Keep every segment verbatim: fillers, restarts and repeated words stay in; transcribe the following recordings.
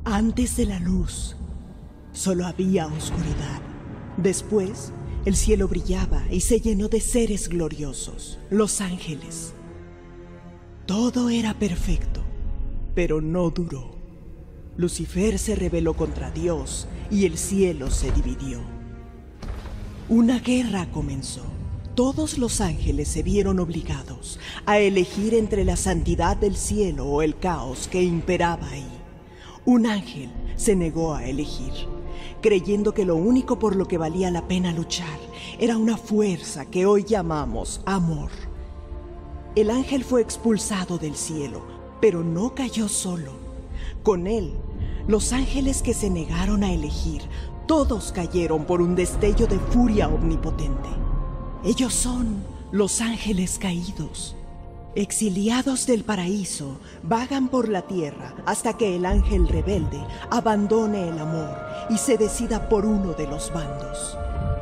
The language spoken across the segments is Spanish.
Antes de la luz, solo había oscuridad. Después, el cielo brillaba y se llenó de seres gloriosos, los ángeles. Todo era perfecto, pero no duró. Lucifer se rebeló contra Dios y el cielo se dividió. Una guerra comenzó. Todos los ángeles se vieron obligados a elegir entre la santidad del cielo o el caos que imperaba ahí. Un ángel se negó a elegir, creyendo que lo único por lo que valía la pena luchar era una fuerza que hoy llamamos amor. El ángel fue expulsado del cielo, pero no cayó solo. Con él, los ángeles que se negaron a elegir, todos cayeron por un destello de furia omnipotente. Ellos son los ángeles caídos. Exiliados del paraíso, vagan por la tierra hasta que el ángel rebelde abandone el amor y se decida por uno de los bandos.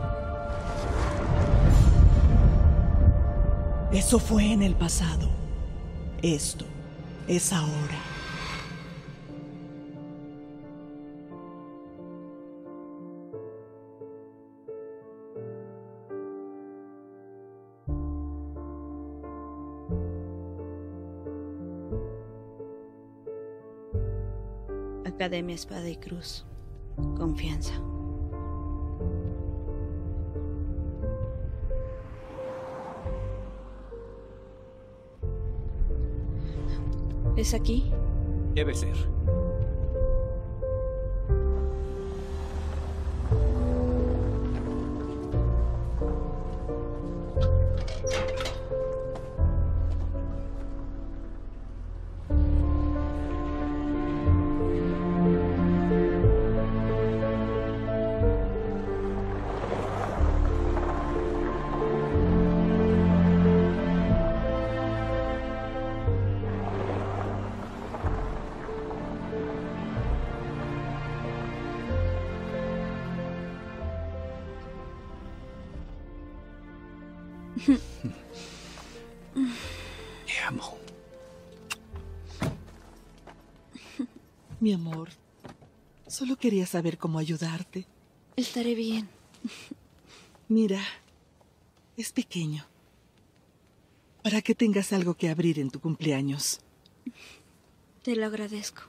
Eso fue en el pasado. Esto es ahora. Academia Espada y Cruz. Confianza. ¿Es aquí? Debe ser. Te amo. Mi amor, solo quería saber cómo ayudarte. Estaré bien. Mira, es pequeño. Para que tengas algo que abrir en tu cumpleaños. Te lo agradezco.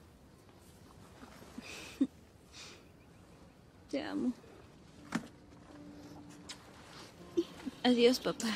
Te amo. Adiós, papá.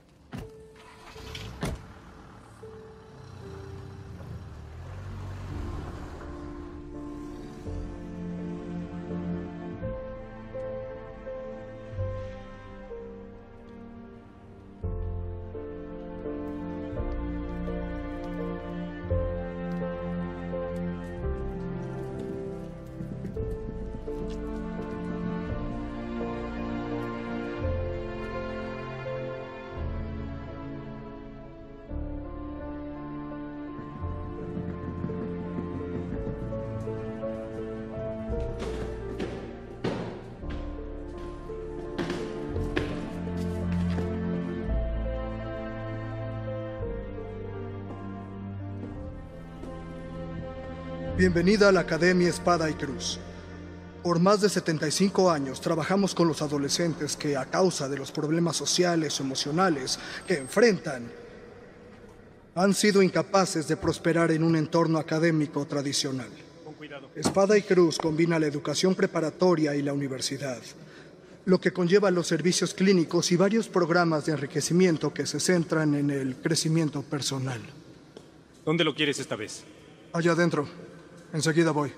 Bienvenida a la Academia Espada y Cruz. Por más de setenta y cinco años trabajamos con los adolescentes que, a causa de los problemas sociales o emocionales que enfrentan, han sido incapaces de prosperar en un entorno académico tradicional. Con cuidado. Espada y Cruz combina la educación preparatoria y la universidad, lo que conlleva los servicios clínicos y varios programas de enriquecimiento que se centran en el crecimiento personal. ¿Dónde lo quieres esta vez? Allá adentro. Enseguida voy.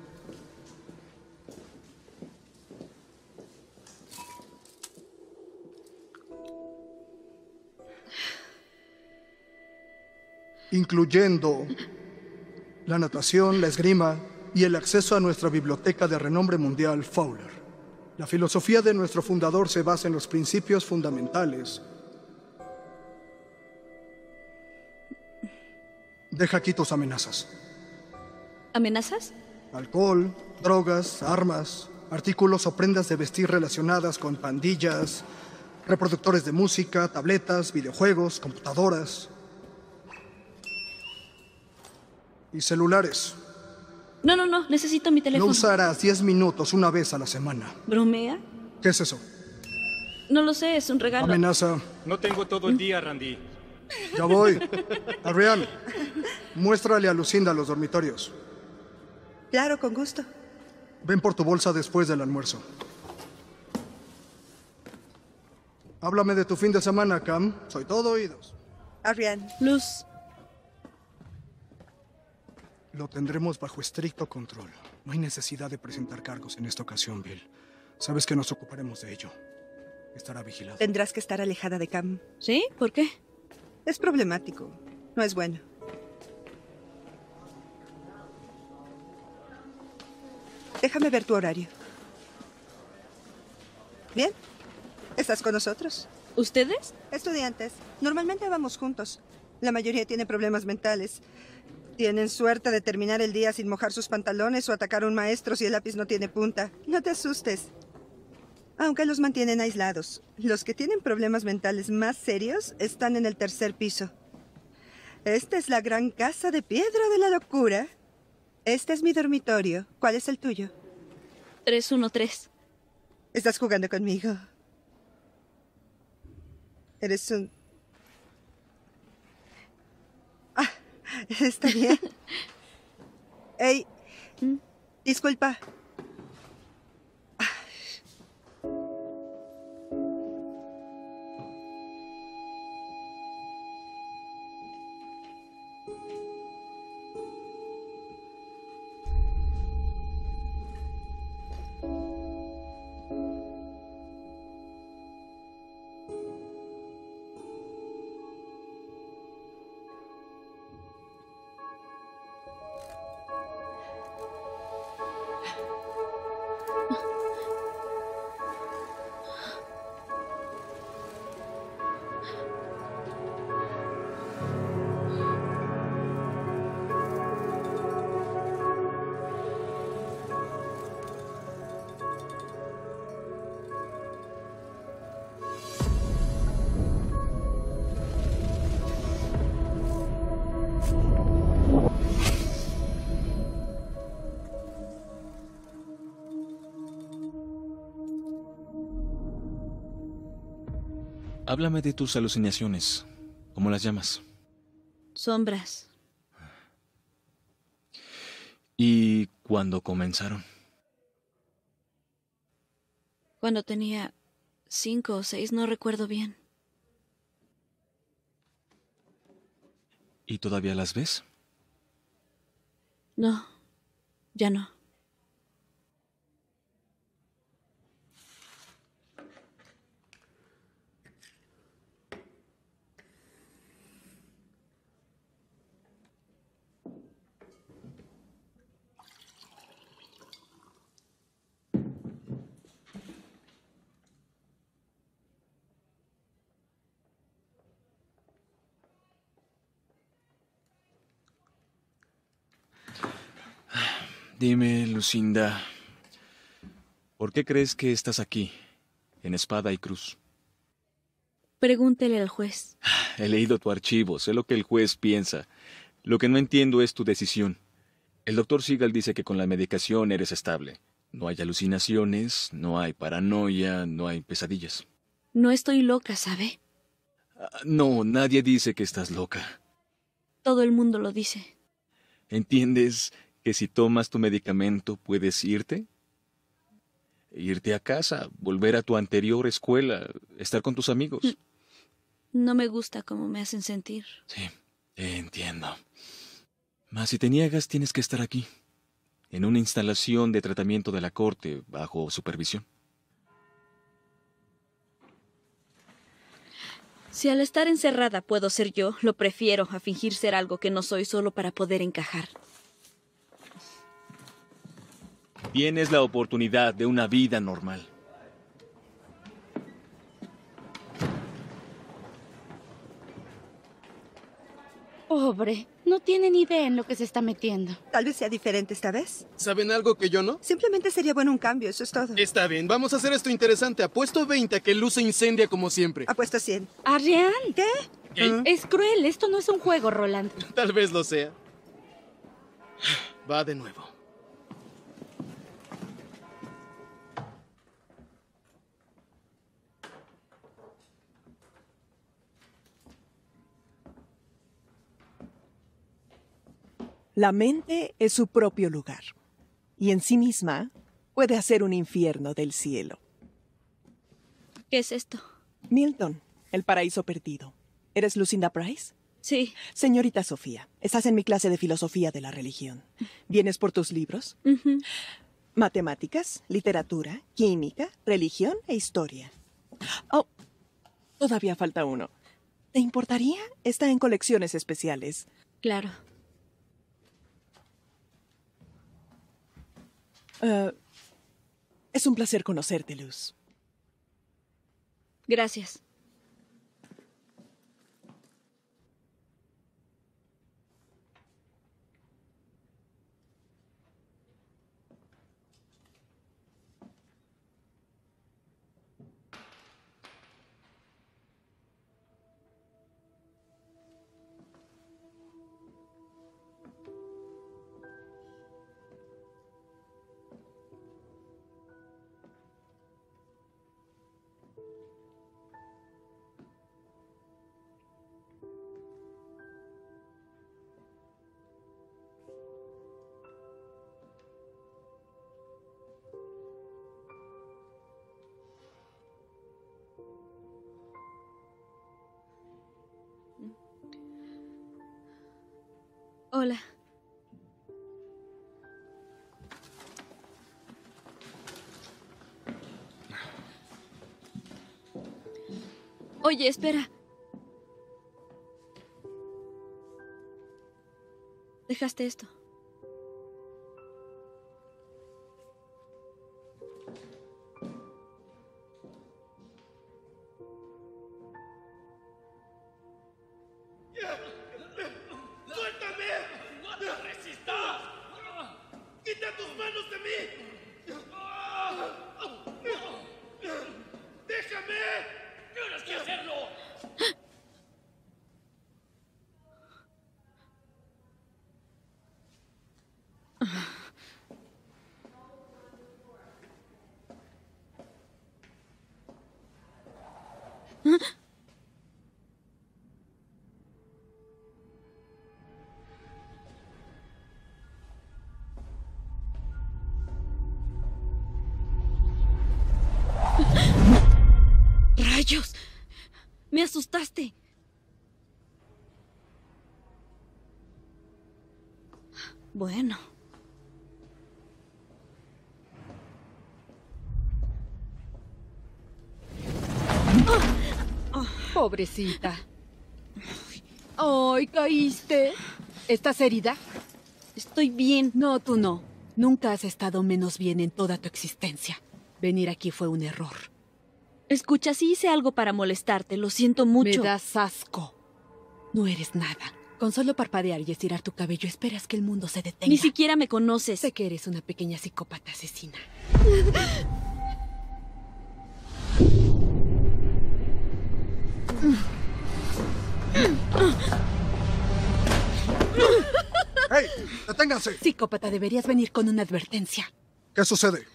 Incluyendo la natación, la esgrima y el acceso a nuestra biblioteca de renombre mundial, Fowler. La filosofía de nuestro fundador se basa en los principios fundamentales. Deja aquí tus amenazas. ¿Amenazas? Alcohol, drogas, armas, artículos o prendas de vestir relacionadas con pandillas, reproductores de música, tabletas, videojuegos, computadoras y celulares. No, no, no. Necesito mi No teléfono. usarás diez minutos una vez a la semana. ¿Bromea? ¿Qué es eso? No lo sé, es un regalo. Amenaza. No tengo todo el día, Randy. Ya voy. Adrián, muéstrale a Lucinda los dormitorios. Claro, con gusto. Ven por tu bolsa después del almuerzo. Háblame de tu fin de semana, Cam. Soy todo oídos. Ariane, Luz. Lo tendremos bajo estricto control. No hay necesidad de presentar cargos en esta ocasión, Bill. Sabes que nos ocuparemos de ello. Estará vigilado. tendrás que estar alejada de Cam. ¿Sí? ¿Por qué? Es problemático. No es bueno. Déjame ver tu horario. Bien. ¿Estás con nosotros? ¿Ustedes? Estudiantes. Normalmente vamos juntos. La mayoría tiene problemas mentales. Tienen suerte de terminar el día sin mojar sus pantalones o atacar a un maestro si el lápiz no tiene punta. No te asustes. Aunque los mantienen aislados. Los que tienen problemas mentales más serios están en el tercer piso. Esta es la gran casa de piedra de la locura. Este es mi dormitorio. ¿Cuál es el tuyo? tres uno tres. Estás jugando conmigo. Eres un... Ah, está bien. Ey, disculpa. Háblame de tus alucinaciones. ¿Cómo las llamas? Sombras. ¿Y cuándo comenzaron? Cuando tenía cinco o seis, no recuerdo bien. ¿Y todavía las ves? No, ya no. Dime, Lucinda, ¿por qué crees que estás aquí, en Espada y Cruz? Pregúntele al juez. He leído tu archivo, sé lo que el juez piensa. Lo que no entiendo es tu decisión. El doctor Seagal dice que con la medicación eres estable. No hay alucinaciones, no hay paranoia, no hay pesadillas. No estoy loca, ¿sabe? Ah, no, nadie dice que estás loca. Todo el mundo lo dice. ¿Entiendes que si tomas tu medicamento puedes irte? Irte a casa, volver a tu anterior escuela, estar con tus amigos. No me gusta cómo me hacen sentir. Sí, entiendo. Mas si te niegas, tienes que estar aquí, en una instalación de tratamiento de la corte, bajo supervisión. Si al estar encerrada puedo ser yo, lo prefiero a fingir ser algo que no soy solo para poder encajar. Tienes la oportunidad de una vida normal. Pobre, no tiene ni idea en lo que se está metiendo. Tal vez sea diferente esta vez. ¿Saben algo que yo no? Simplemente sería bueno un cambio, eso es todo. Está bien, vamos a hacer esto interesante. Apuesto veinte a que Luz se incendia como siempre. Apuesto cien. Ariane, ¿Qué? ¿Qué? es cruel, esto no es un juego, Roland. Tal vez lo sea. Va de nuevo. La mente es su propio lugar, y en sí misma puede hacer un infierno del cielo. ¿Qué es esto? Milton, el paraíso perdido. ¿Eres Lucinda Price? Sí. Señorita Sofía, estás en mi clase de filosofía de la religión. ¿Vienes por tus libros? Uh-huh. Matemáticas, literatura, química, religión e historia. Oh, todavía falta uno. ¿Te importaría? Está en colecciones especiales. Claro. Uh, es un placer conocerte, Luz. Gracias. Hola. Oye, espera. Dejaste esto. ¡Rayos! ¡Me asustaste! Bueno. Pobrecita. ¡Ay, caíste! ¿Estás herida? Estoy bien. No, tú no. Nunca has estado menos bien en toda tu existencia. Venir aquí fue un error. Escucha, si hice algo para molestarte, lo siento mucho. Me das asco. No eres nada. Con solo parpadear y estirar tu cabello esperas que el mundo se detenga. Ni siquiera me conoces. Sé que eres una pequeña psicópata asesina. ¡Hey! ¡Deténganse! Psicópata, deberías venir con una advertencia. ¿Qué sucede?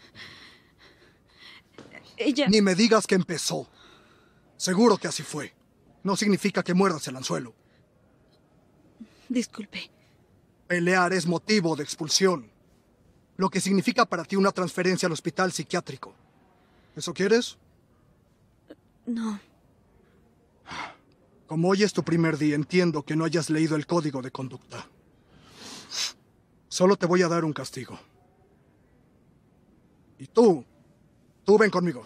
Ella... Ni me digas que empezó. Seguro que así fue. No significa que muerdas el anzuelo. Disculpe. Pelear es motivo de expulsión. Lo que significa para ti una transferencia al hospital psiquiátrico. ¿Eso quieres? No. Como hoy es tu primer día, entiendo que no hayas leído el código de conducta. Solo te voy a dar un castigo. Y tú, tú ven conmigo.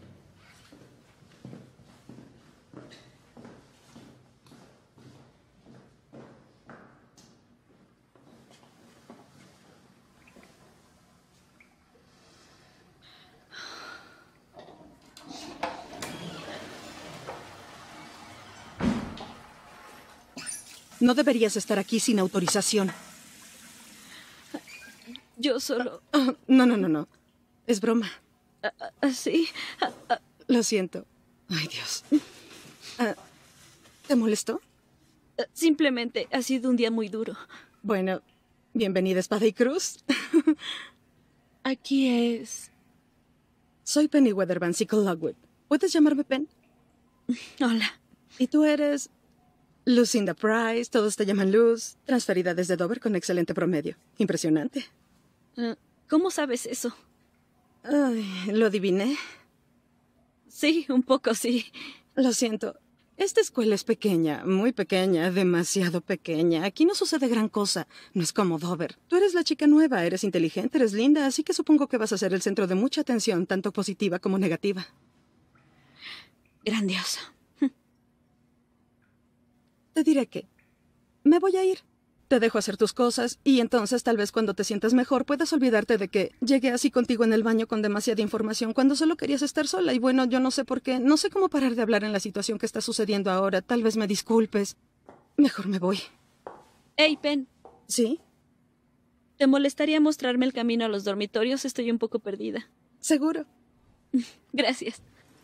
No deberías estar aquí sin autorización. Yo solo... Uh, no, no, no, no. Es broma. Uh, uh, ¿Sí? Uh, uh. Lo siento. Ay, Dios. Uh, ¿Te molestó? Uh, simplemente ha sido un día muy duro. Bueno, bienvenida, Espada y Cruz. Aquí es... Soy Penny Weatherban, Psycho Lockwood. ¿Puedes llamarme Pen? Hola. ¿Y tú eres...? Lucinda Price, todos te llaman Luz, transferida desde Dover con excelente promedio. Impresionante. Uh, ¿Cómo sabes eso? Ay, ¿lo adiviné? Sí, un poco sí. Lo siento. Esta escuela es pequeña, muy pequeña, demasiado pequeña. Aquí no sucede gran cosa. No es como Dover. Tú eres la chica nueva, eres inteligente, eres linda, así que supongo que vas a ser el centro de mucha atención, tanto positiva como negativa. Grandioso. Te diré que me voy a ir. Te dejo hacer tus cosas y entonces tal vez cuando te sientas mejor puedas olvidarte de que llegué así contigo en el baño con demasiada información cuando solo querías estar sola. Y bueno, yo no sé por qué, no sé cómo parar de hablar en la situación que está sucediendo ahora. Tal vez me disculpes. Mejor me voy. Hey, Pen. ¿Sí? ¿Te molestaría mostrarme el camino a los dormitorios? Estoy un poco perdida. Seguro. Gracias.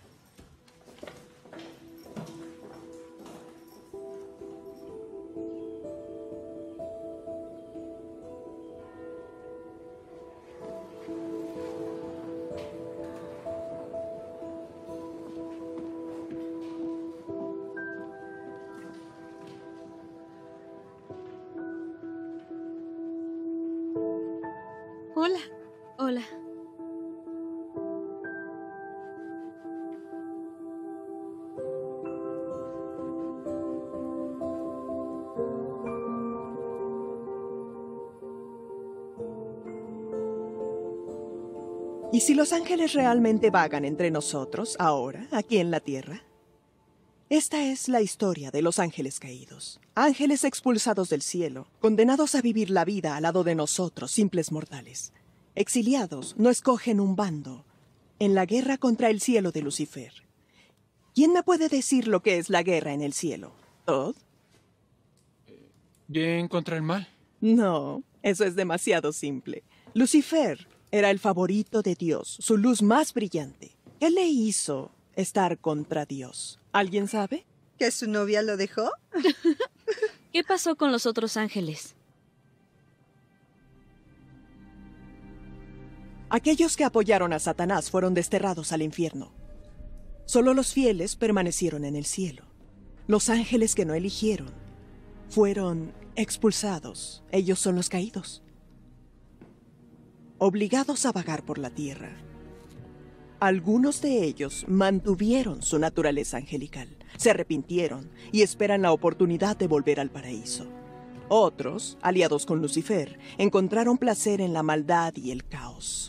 Hola. Hola. ¿Y si los ángeles realmente vagan entre nosotros, ahora, aquí en la tierra? Esta es la historia de los ángeles caídos. Ángeles expulsados del cielo, condenados a vivir la vida al lado de nosotros, simples mortales. Exiliados, no escogen un bando en la guerra contra el cielo de Lucifer. ¿Quién me puede decir lo que es la guerra en el cielo? ¿Todd? ¿Bien contra el mal? No, eso es demasiado simple. Lucifer era el favorito de Dios, su luz más brillante. ¿Qué le hizo estar contra Dios? ¿Alguien sabe? ¿Que su novia lo dejó? ¿Qué pasó con los otros ángeles? Aquellos que apoyaron a Satanás fueron desterrados al infierno. Solo los fieles permanecieron en el cielo. Los ángeles que no eligieron fueron expulsados. Ellos son los caídos. Obligados a vagar por la tierra. Algunos de ellos mantuvieron su naturaleza angelical, se arrepintieron y esperan la oportunidad de volver al paraíso. Otros, aliados con Lucifer, encontraron placer en la maldad y el caos.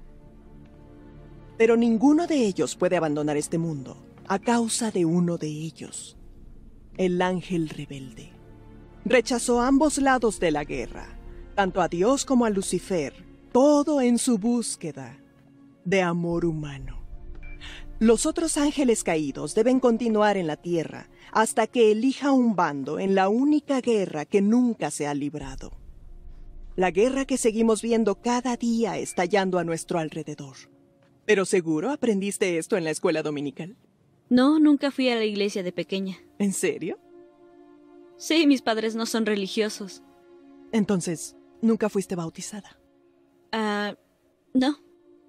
Pero ninguno de ellos puede abandonar este mundo a causa de uno de ellos, el ángel rebelde. Rechazó ambos lados de la guerra, tanto a Dios como a Lucifer, todo en su búsqueda de amor humano. Los otros ángeles caídos deben continuar en la tierra hasta que elija un bando en la única guerra que nunca se ha librado. La guerra que seguimos viendo cada día estallando a nuestro alrededor. ¿Pero seguro aprendiste esto en la escuela dominical? No, nunca fui a la iglesia de pequeña. ¿En serio? Sí, mis padres no son religiosos. Entonces, ¿nunca fuiste bautizada? Ah, uh, no.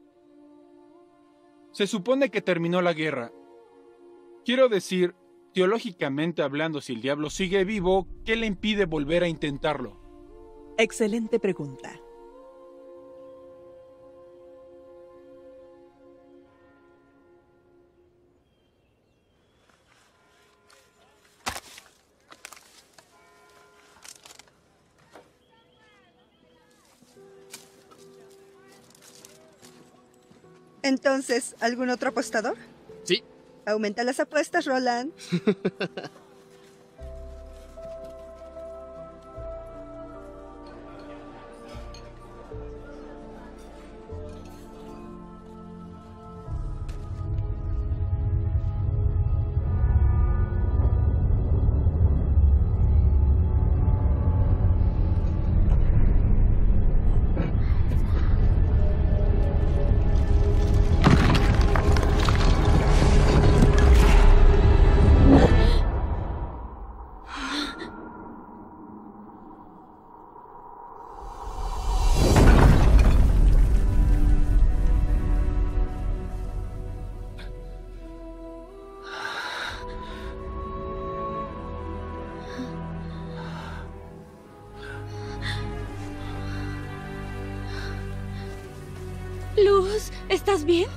Se supone que terminó la guerra. Quiero decir, teológicamente hablando, si el diablo sigue vivo, ¿qué le impide volver a intentarlo? Excelente pregunta. Entonces, ¿algún otro apostador? Sí. Aumenta las apuestas, Roland. Luz, ¿estás bien?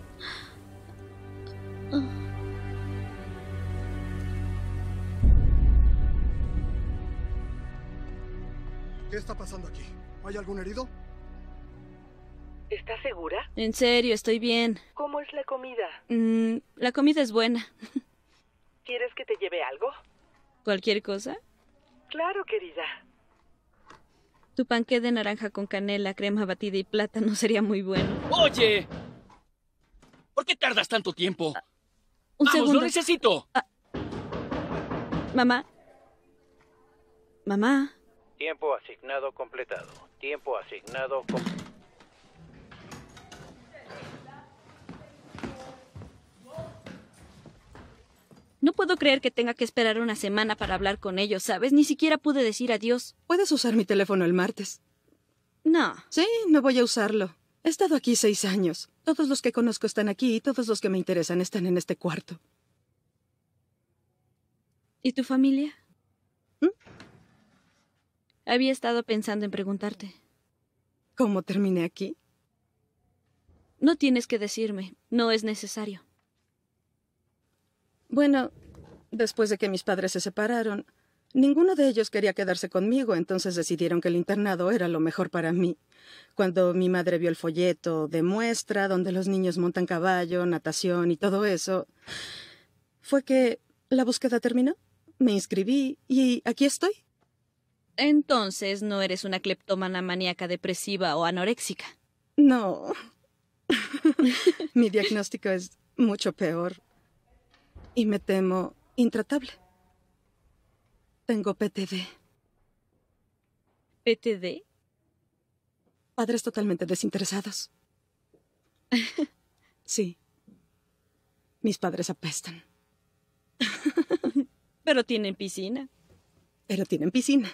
¿Qué está pasando aquí? ¿Hay algún herido? ¿Estás segura? En serio, estoy bien. ¿Cómo es la comida? Mm, la comida es buena. ¿Quieres que te lleve algo? ¿Cualquier cosa? Claro, querida. Tu panqué de naranja con canela, crema batida y plátano sería muy bueno. ¡Oye! ¿Por qué tardas tanto tiempo? Un ¡Vamos, segundo. lo necesito! Ah. Mamá. Mamá. Tiempo asignado completado. Tiempo asignado com- No puedo creer que tenga que esperar una semana para hablar con ellos, ¿sabes? Ni siquiera pude decir adiós. Puedes usar mi teléfono el martes. No. Sí, no voy a usarlo. He estado aquí seis años. Todos los que conozco están aquí y todos los que me interesan están en este cuarto. ¿Y tu familia? ¿Mm? Había estado pensando en preguntarte. ¿Cómo terminé aquí? No tienes que decirme. No es necesario. Bueno, después de que mis padres se separaron, ninguno de ellos quería quedarse conmigo, entonces decidieron que el internado era lo mejor para mí. Cuando mi madre vio el folleto de muestra, donde los niños montan caballo, natación y todo eso, fue que la búsqueda terminó. Me inscribí y aquí estoy. Entonces no eres una cleptómana maníaca depresiva o anoréxica. No. Mi diagnóstico es mucho peor. Y me temo intratable. Tengo P T D. ¿P T D? Padres totalmente desinteresados. Sí. Mis padres apestan. Pero tienen piscina. Pero tienen piscina.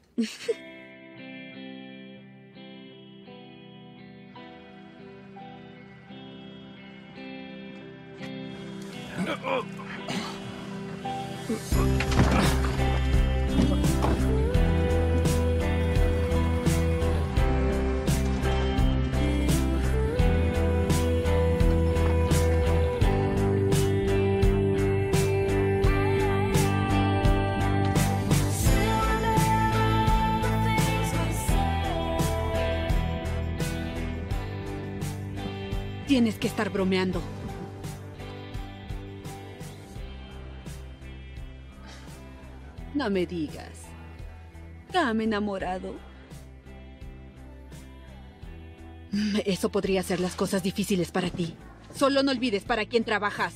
Tienes que estar bromeando. No me digas. Cam enamorado. Eso podría hacer las cosas difíciles para ti. Solo no olvides para quién trabajas.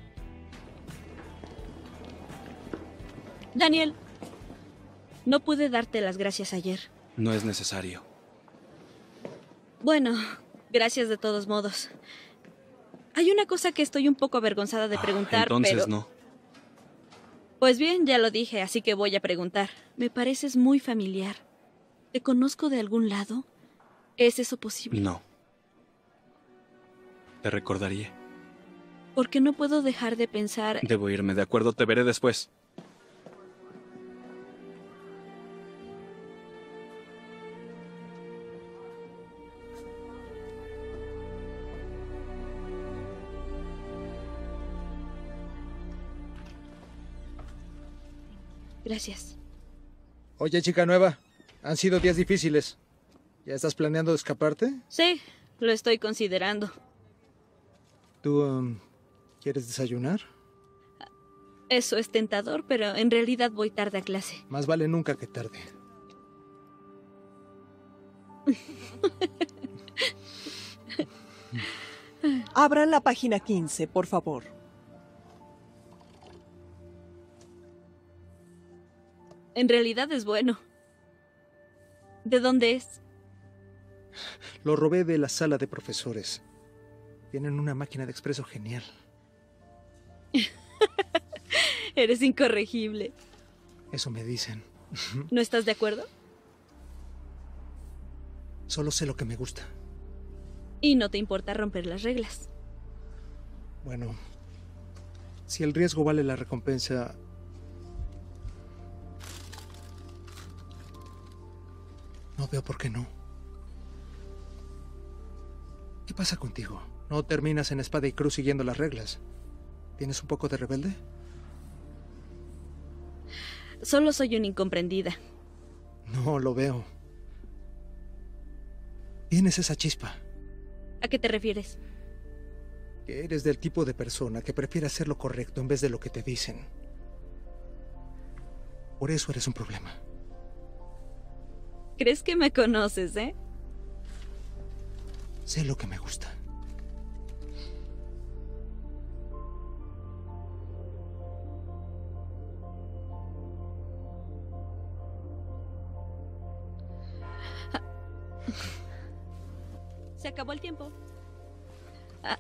Daniel, no pude darte las gracias ayer. No es necesario. Bueno, gracias de todos modos. Hay una cosa que estoy un poco avergonzada de preguntar, Entonces pero... no. Pues bien, ya lo dije, así que voy a preguntar. Me pareces muy familiar. ¿Te conozco de algún lado? ¿Es eso posible? No. Te recordaría. Porque no puedo dejar de pensar... Debo irme, de acuerdo, te veré después. Gracias. Oye, chica nueva, han sido días difíciles. ¿Ya estás planeando escaparte? Sí, lo estoy considerando. ¿Tú um, quieres desayunar? Eso es tentador, pero en realidad voy tarde a clase. Más vale nunca que tarde. Abran la página quince, por favor. En realidad es bueno. ¿De dónde es? Lo robé de la sala de profesores. Tienen una máquina de expreso genial. Eres incorregible. Eso me dicen. ¿No estás de acuerdo? Solo sé lo que me gusta. Y no te importa romper las reglas. Bueno, si el riesgo vale la recompensa... No veo por qué no. ¿Qué pasa contigo? ¿No terminas en espada y cruz siguiendo las reglas? ¿Tienes un poco de rebelde? Solo soy una incomprendida. No, lo veo. Tienes esa chispa. ¿A qué te refieres? Que eres del tipo de persona que prefiere hacer lo correcto en vez de lo que te dicen. Por eso eres un problema. ¿Crees que me conoces, eh? Sé lo que me gusta. Se acabó el tiempo. Ah.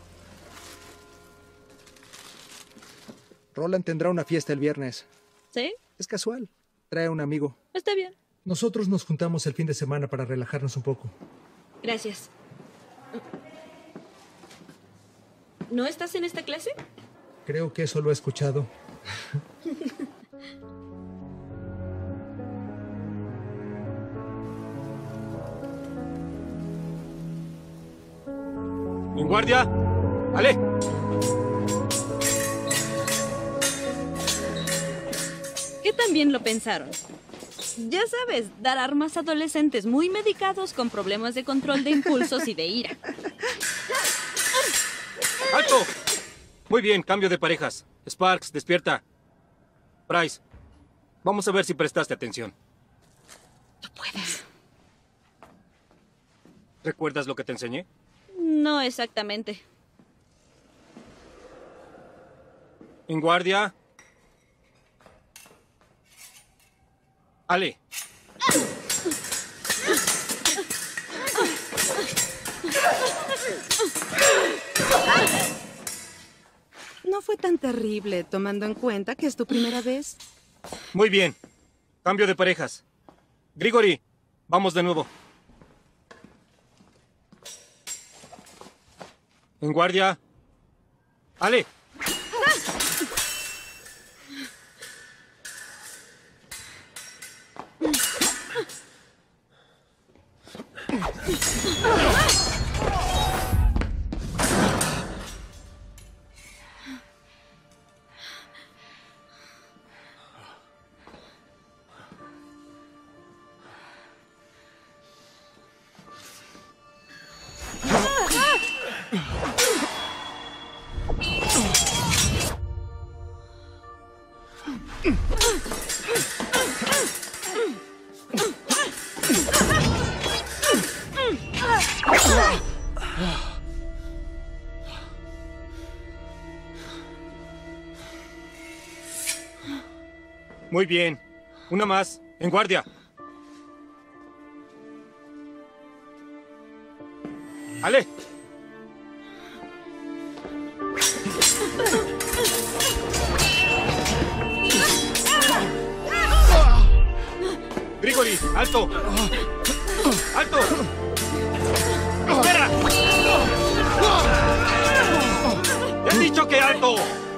Roland tendrá una fiesta el viernes. ¿Sí? Es casual. Trae a un amigo. Está bien. Nosotros nos juntamos el fin de semana para relajarnos un poco. Gracias. ¿No estás en esta clase? Creo que eso lo he escuchado. ¡En guardia! ¡Ale! ¿Qué tan bien lo pensaron? Ya sabes, dar armas a adolescentes muy medicados con problemas de control de impulsos y de ira. ¡Alto! Muy bien, cambio de parejas. Sparks, despierta. Bryce, vamos a ver si prestaste atención. No puedes. ¿Recuerdas lo que te enseñé? No exactamente. En guardia. Ale. No fue tan terrible, tomando en cuenta que es tu primera vez. Muy bien. Cambio de parejas. Grigori, vamos de nuevo. En guardia. Ale. Muy bien. Una más. En guardia. Ale. Grigori, alto. Alto. Espera. ¡Te he dicho que alto!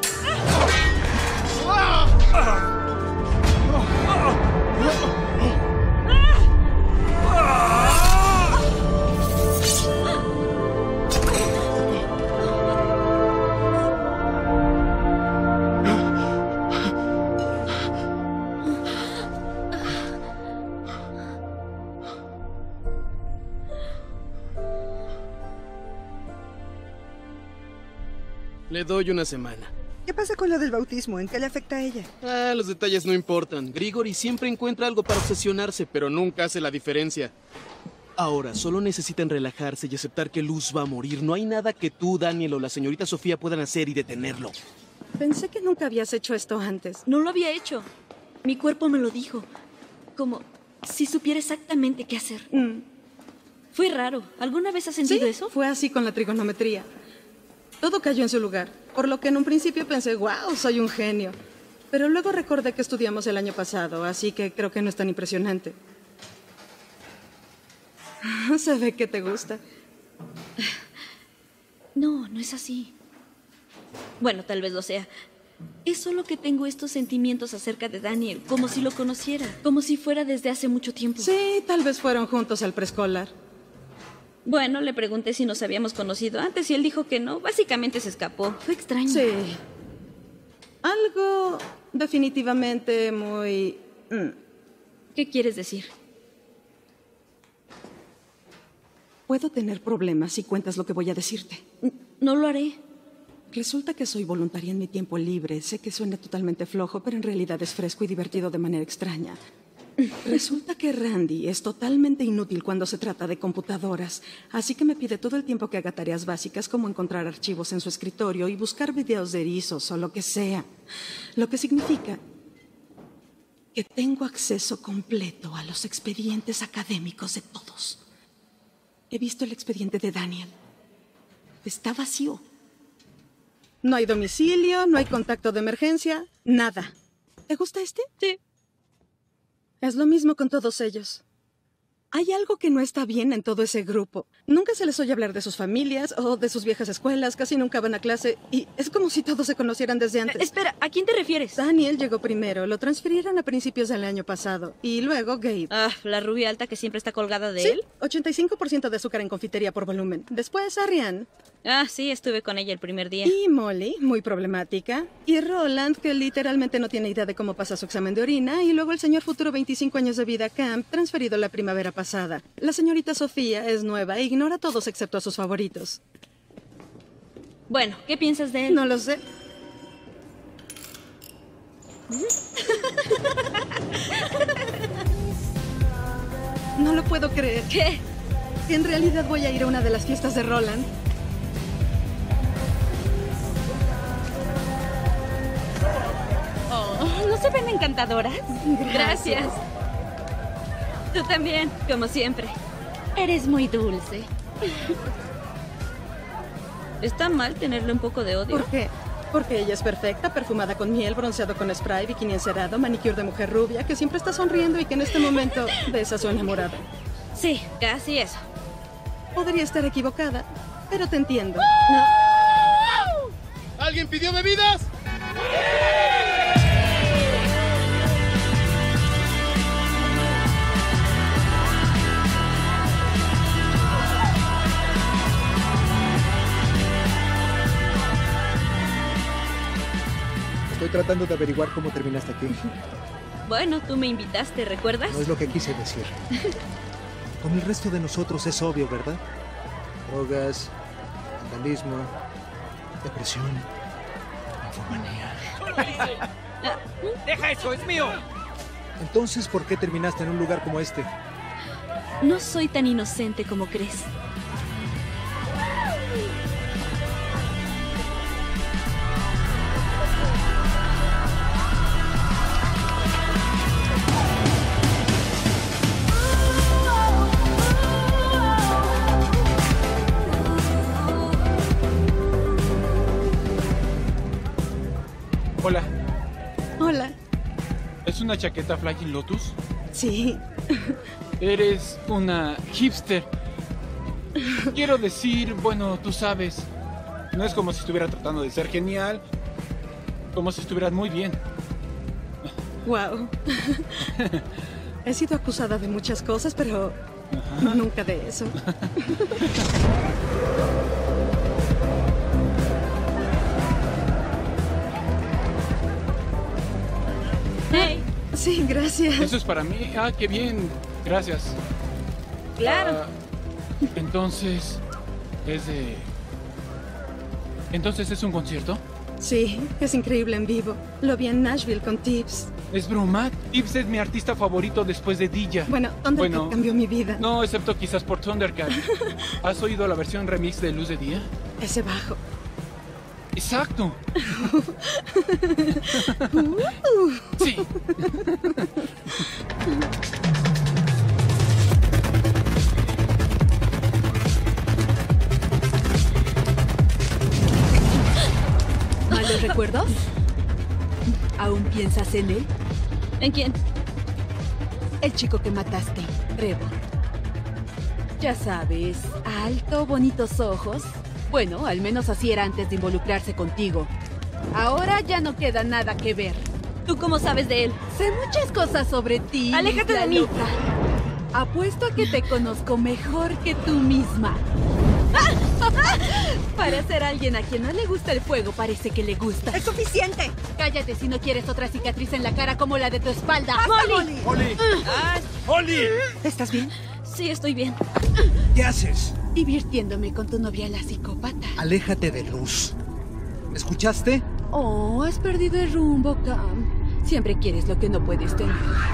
Le doy una semana. ¿Qué pasa con lo del bautismo? ¿En qué le afecta a ella? Ah, los detalles no importan. Grigori siempre encuentra algo para obsesionarse, pero nunca hace la diferencia. Ahora, solo necesitan relajarse y aceptar que Luz va a morir. No hay nada que tú, Daniel o la señorita Sofía puedan hacer y detenerlo. Pensé que nunca habías hecho esto antes. No lo había hecho. Mi cuerpo me lo dijo. Como si supiera exactamente qué hacer. Mm. Fue raro. ¿Alguna vez has sentido ¿Sí? eso? Fue así con la trigonometría. Todo cayó en su lugar, por lo que en un principio pensé, wow, soy un genio. Pero luego recordé que estudiamos el año pasado, así que creo que no es tan impresionante. Se ve que te gusta. No, no es así. Bueno, tal vez lo sea. Es solo que tengo estos sentimientos acerca de Daniel, como si lo conociera, como si fuera desde hace mucho tiempo. Sí, tal vez fueron juntos al preescolar. Bueno, le pregunté si nos habíamos conocido antes y él dijo que no. Básicamente se escapó. Fue extraño. Sí. Algo definitivamente muy... mm. ¿Qué quieres decir? Puedo tener problemas si cuentas lo que voy a decirte. No lo haré. Resulta que soy voluntaria en mi tiempo libre. Sé que suena totalmente flojo, pero en realidad es fresco y divertido de manera extraña. Resulta que Randy es totalmente inútil cuando se trata de computadoras, así que me pide todo el tiempo que haga tareas básicas como encontrar archivos en su escritorio y buscar videos de erizos o lo que sea. Lo que significa que tengo acceso completo a los expedientes académicos de todos. He visto el expediente de Daniel. Está vacío. No hay domicilio, no hay contacto de emergencia, nada. ¿Te gusta este? Sí. Es lo mismo con todos ellos. Hay algo que no está bien en todo ese grupo. Nunca se les oye hablar de sus familias o de sus viejas escuelas, casi nunca van a clase y es como si todos se conocieran desde antes. Eh, espera, ¿a quién te refieres? Daniel llegó primero, lo transfirieron a principios del año pasado y luego Gabe. Ah, la rubia alta que siempre está colgada de ¿Sí? él. ochenta y cinco por ciento de azúcar en confitería por volumen. Después Ariane. Ah, sí, estuve con ella el primer día. Y Molly, muy problemática. Y Roland, que literalmente no tiene idea de cómo pasa su examen de orina. Y luego el señor futuro veinticinco años de vida Camp, transferido la primavera pasada. La señorita Sofía es nueva e ignora a todos excepto a sus favoritos. Bueno, ¿qué piensas de él? No lo sé. No lo puedo creer. ¿Qué? En realidad voy a ir a una de las fiestas de Roland. Oh, ¿no se ven encantadoras? Gracias. Tú también, como siempre. Eres muy dulce. ¿Está mal tenerle un poco de odio? ¿Por qué? Porque ella es perfecta, perfumada con miel, bronceado con spray, bikini encerado, manicure de mujer rubia, que siempre está sonriendo y que en este momento besa a su enamorado. Sí, casi eso. Podría estar equivocada, pero te entiendo. No. ¿Alguien pidió bebidas? Estoy tratando de averiguar cómo terminaste aquí. Bueno, tú me invitaste, ¿recuerdas? No es lo que quise decir. Con el resto de nosotros es obvio, ¿verdad? Drogas, vandalismo, depresión, infomanía. ¡Deja eso! ¡Es mío! Entonces, ¿por qué terminaste en un lugar como este? No soy tan inocente como crees. Hola. Hola. ¿Es una chaqueta Flying Lotus? Sí. Eres una hipster. Quiero decir, bueno, tú sabes. No es como si estuviera tratando de ser genial. Como si estuvieras muy bien. Wow. He sido acusada de muchas cosas, pero Ajá. nunca de eso. Hey. Sí, gracias. Eso es para mí. Ah, qué bien. Gracias. Claro. Ah, entonces, es de... ¿Entonces es un concierto? Sí, es increíble en vivo. Lo vi en Nashville con Tips. ¿Es broma? Tips es mi artista favorito después de Dilla. Bueno, Thundercat Bueno, cambió mi vida. No, excepto quizás por Thundercat. ¿Has oído la versión remix de Luz de Día? Ese bajo. Exacto. Uh. Sí. ¿Malos recuerdos? ¿Aún piensas en él? ¿En quién? El chico que mataste, Trevor. Ya sabes, alto, bonitos ojos. Bueno, al menos así era antes de involucrarse contigo. Ahora ya no queda nada que ver. ¿Tú cómo sabes de él? Sé muchas cosas sobre ti. ¡Aléjate la de mí! loca. Apuesto a que te conozco mejor que tú misma. Para ser alguien a quien no le gusta el fuego, parece que le gusta. ¡Es suficiente! Cállate si no quieres otra cicatriz en la cara como la de tu espalda. ¡Basta, ¡Molly! Molly! Ah. ¡Molly! ¿Estás bien? Sí, estoy bien. ¿Qué haces? Divirtiéndome con tu novia la psicópata. Aléjate de Luz. ¿Me escuchaste? Oh, has perdido el rumbo, Cam. Siempre quieres lo que no puedes tener.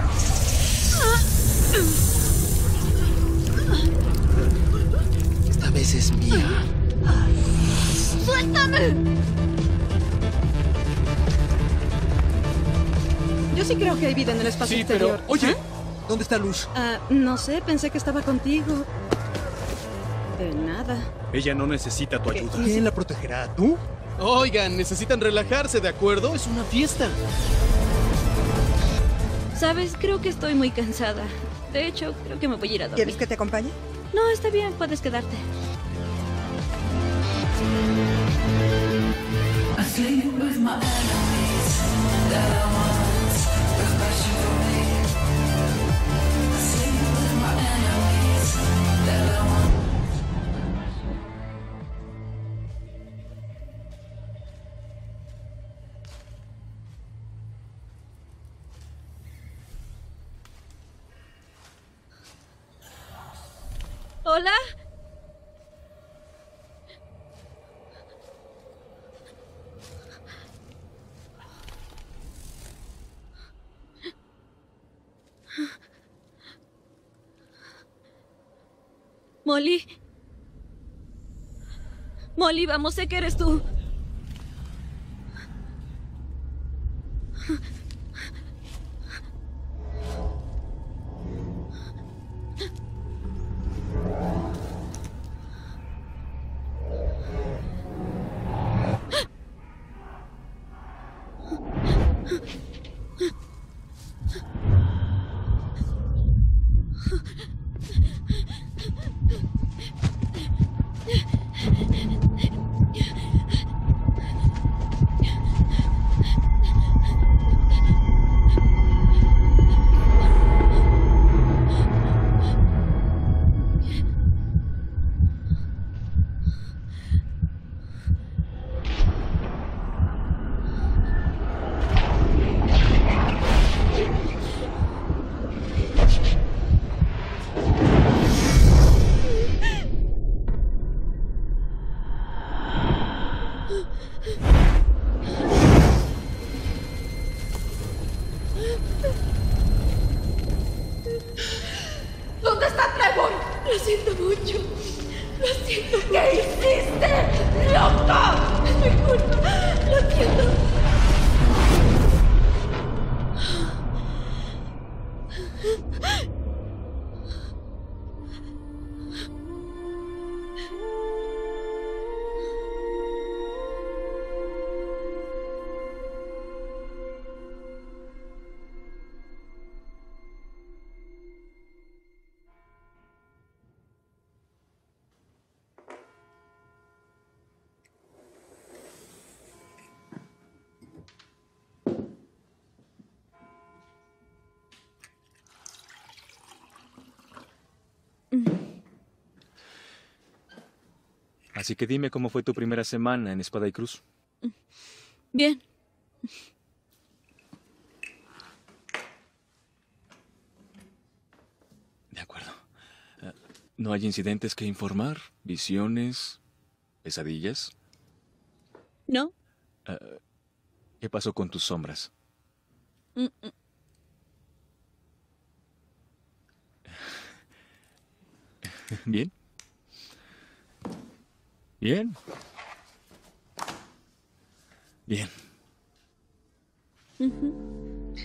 Esta vez es mía. ¡Suéltame! Yo sí creo que hay vida en el espacio Sí, exterior. pero... Oye, ¿dónde está Luz? Ah, no sé, pensé que estaba contigo. De nada. Ella no necesita tu ayuda. ¿Quién la protegerá? ¿Tú? Oigan, necesitan relajarse, ¿de acuerdo? Es una fiesta. Sabes, creo que estoy muy cansada. De hecho, creo que me voy a ir a dormir. ¿Quieres que te acompañe? No, está bien, puedes quedarte. ¿Hola? Molly. Molly, vamos, sé que eres tú. ¿Dónde está Trevor? Lo siento mucho. Lo siento. ¿Qué hiciste? ¡Loco! Es mi culpa. Lo siento. Así que dime cómo fue tu primera semana en Espada y Cruz. Bien. De acuerdo. Uh, ¿No hay incidentes que informar? ¿Visiones? ¿Pesadillas? No. Uh, ¿Qué pasó con tus sombras? Mm, mm. ¿Bien? Bien. Bien. Mm-hmm.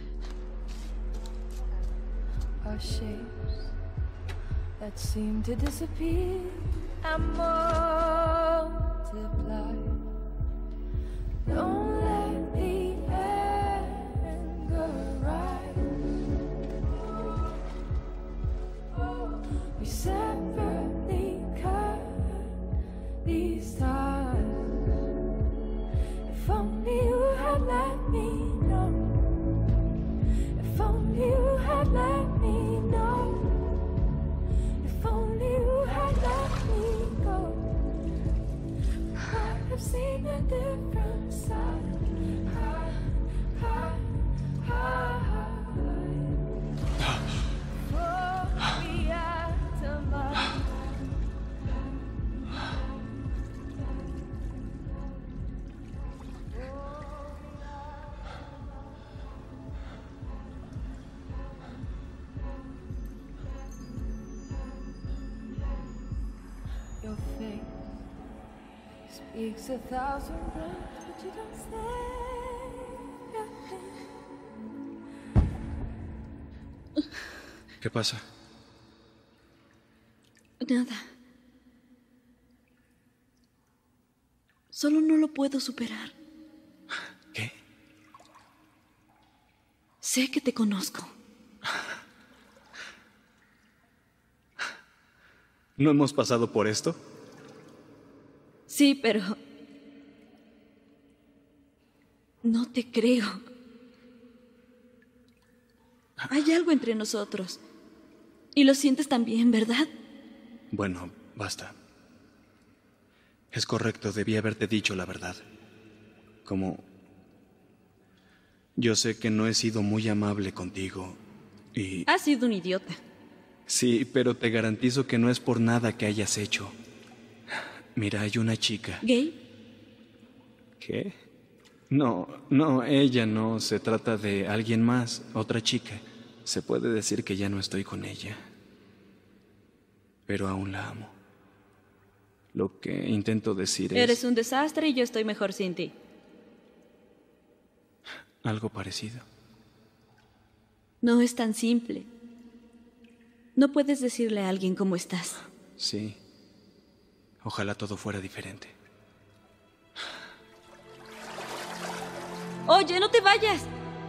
Our shapes that seem to disappear and multiply. Don't let the anger rise. We separately cut these ties. If only you had let me know. If only you had let me know. I've seen a different side. High, high, high, high. For me out of mind. Your face speaks a thousand words, but you don't say a thing. ¿Qué pasa? Nada. Solo no lo puedo superar. ¿Qué? Sé que te conozco. ¿No hemos pasado por esto? Sí, pero... no te creo. Hay algo entre nosotros. Y lo sientes también, ¿verdad? Bueno, basta. Es correcto, debí haberte dicho la verdad. Como... yo sé que no he sido muy amable contigo y... Has sido un idiota. Sí, pero te garantizo que no es por nada que hayas hecho. Mira, hay una chica. ¿Gay? ¿Qué? No, no, ella no. Se trata de alguien más, otra chica. Se puede decir que ya no estoy con ella. Pero aún la amo. Lo que intento decir es... Eres un desastre y yo estoy mejor sin ti. algo parecido. No es tan simple. No puedes decirle a alguien cómo estás. Sí. Ojalá todo fuera diferente. Oye, no te vayas.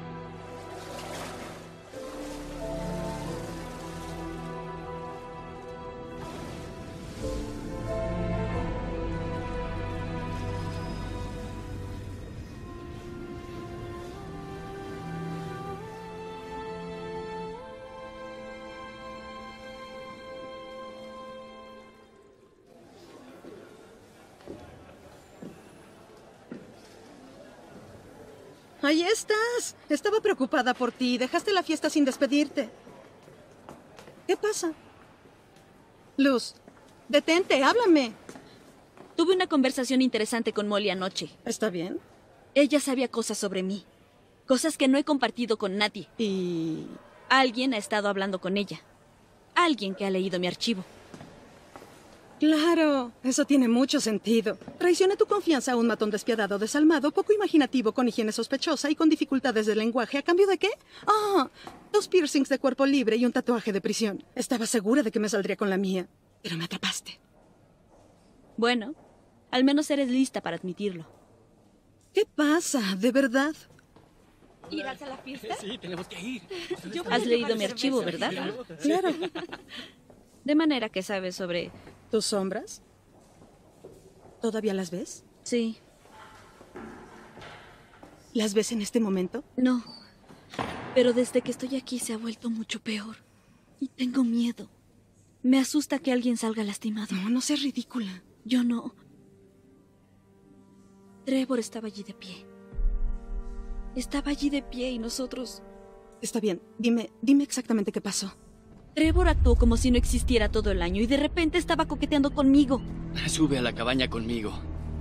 Ahí estás. Estaba preocupada por ti. Dejaste la fiesta sin despedirte. ¿Qué pasa? Luz, detente, háblame. Tuve una conversación interesante con Molly anoche. ¿Está bien? Ella sabía cosas sobre mí. Cosas que no he compartido con nadie. Y... alguien ha estado hablando con ella. Alguien que ha leído mi archivo. Claro, eso tiene mucho sentido. Traicioné tu confianza a un matón despiadado, desalmado, poco imaginativo, con higiene sospechosa y con dificultades de lenguaje. ¿A cambio de qué? Ah, dos piercings de cuerpo libre y un tatuaje de prisión. Estaba segura de que me saldría con la mía, pero me atrapaste. Bueno, al menos eres lista para admitirlo. ¿Qué pasa? ¿De verdad? ¿Irás a la fiesta? Sí, tenemos que ir. Has leído mi archivo, ¿verdad? Claro. De manera que sabes sobre... ¿Tus sombras? ¿Todavía las ves? Sí. ¿Las ves en este momento? No. Pero desde que estoy aquí se ha vuelto mucho peor. Y tengo miedo. Me asusta que alguien salga lastimado. No, no seas ridícula. Yo no. Trevor estaba allí de pie. Estaba allí de pie y nosotros... Está bien. Dime, dime exactamente qué pasó. Trevor actuó como si no existiera todo el año y de repente estaba coqueteando conmigo. Sube a la cabaña conmigo.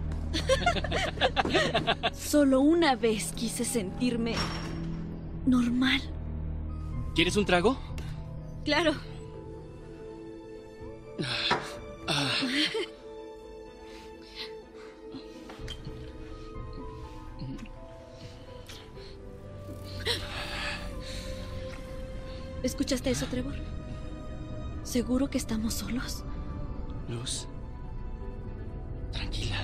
Solo una vez quise sentirme normal. ¿Quieres un trago? Claro. Ah. ¿Escuchaste eso, Trevor? ¿Seguro que estamos solos? Luz, tranquila.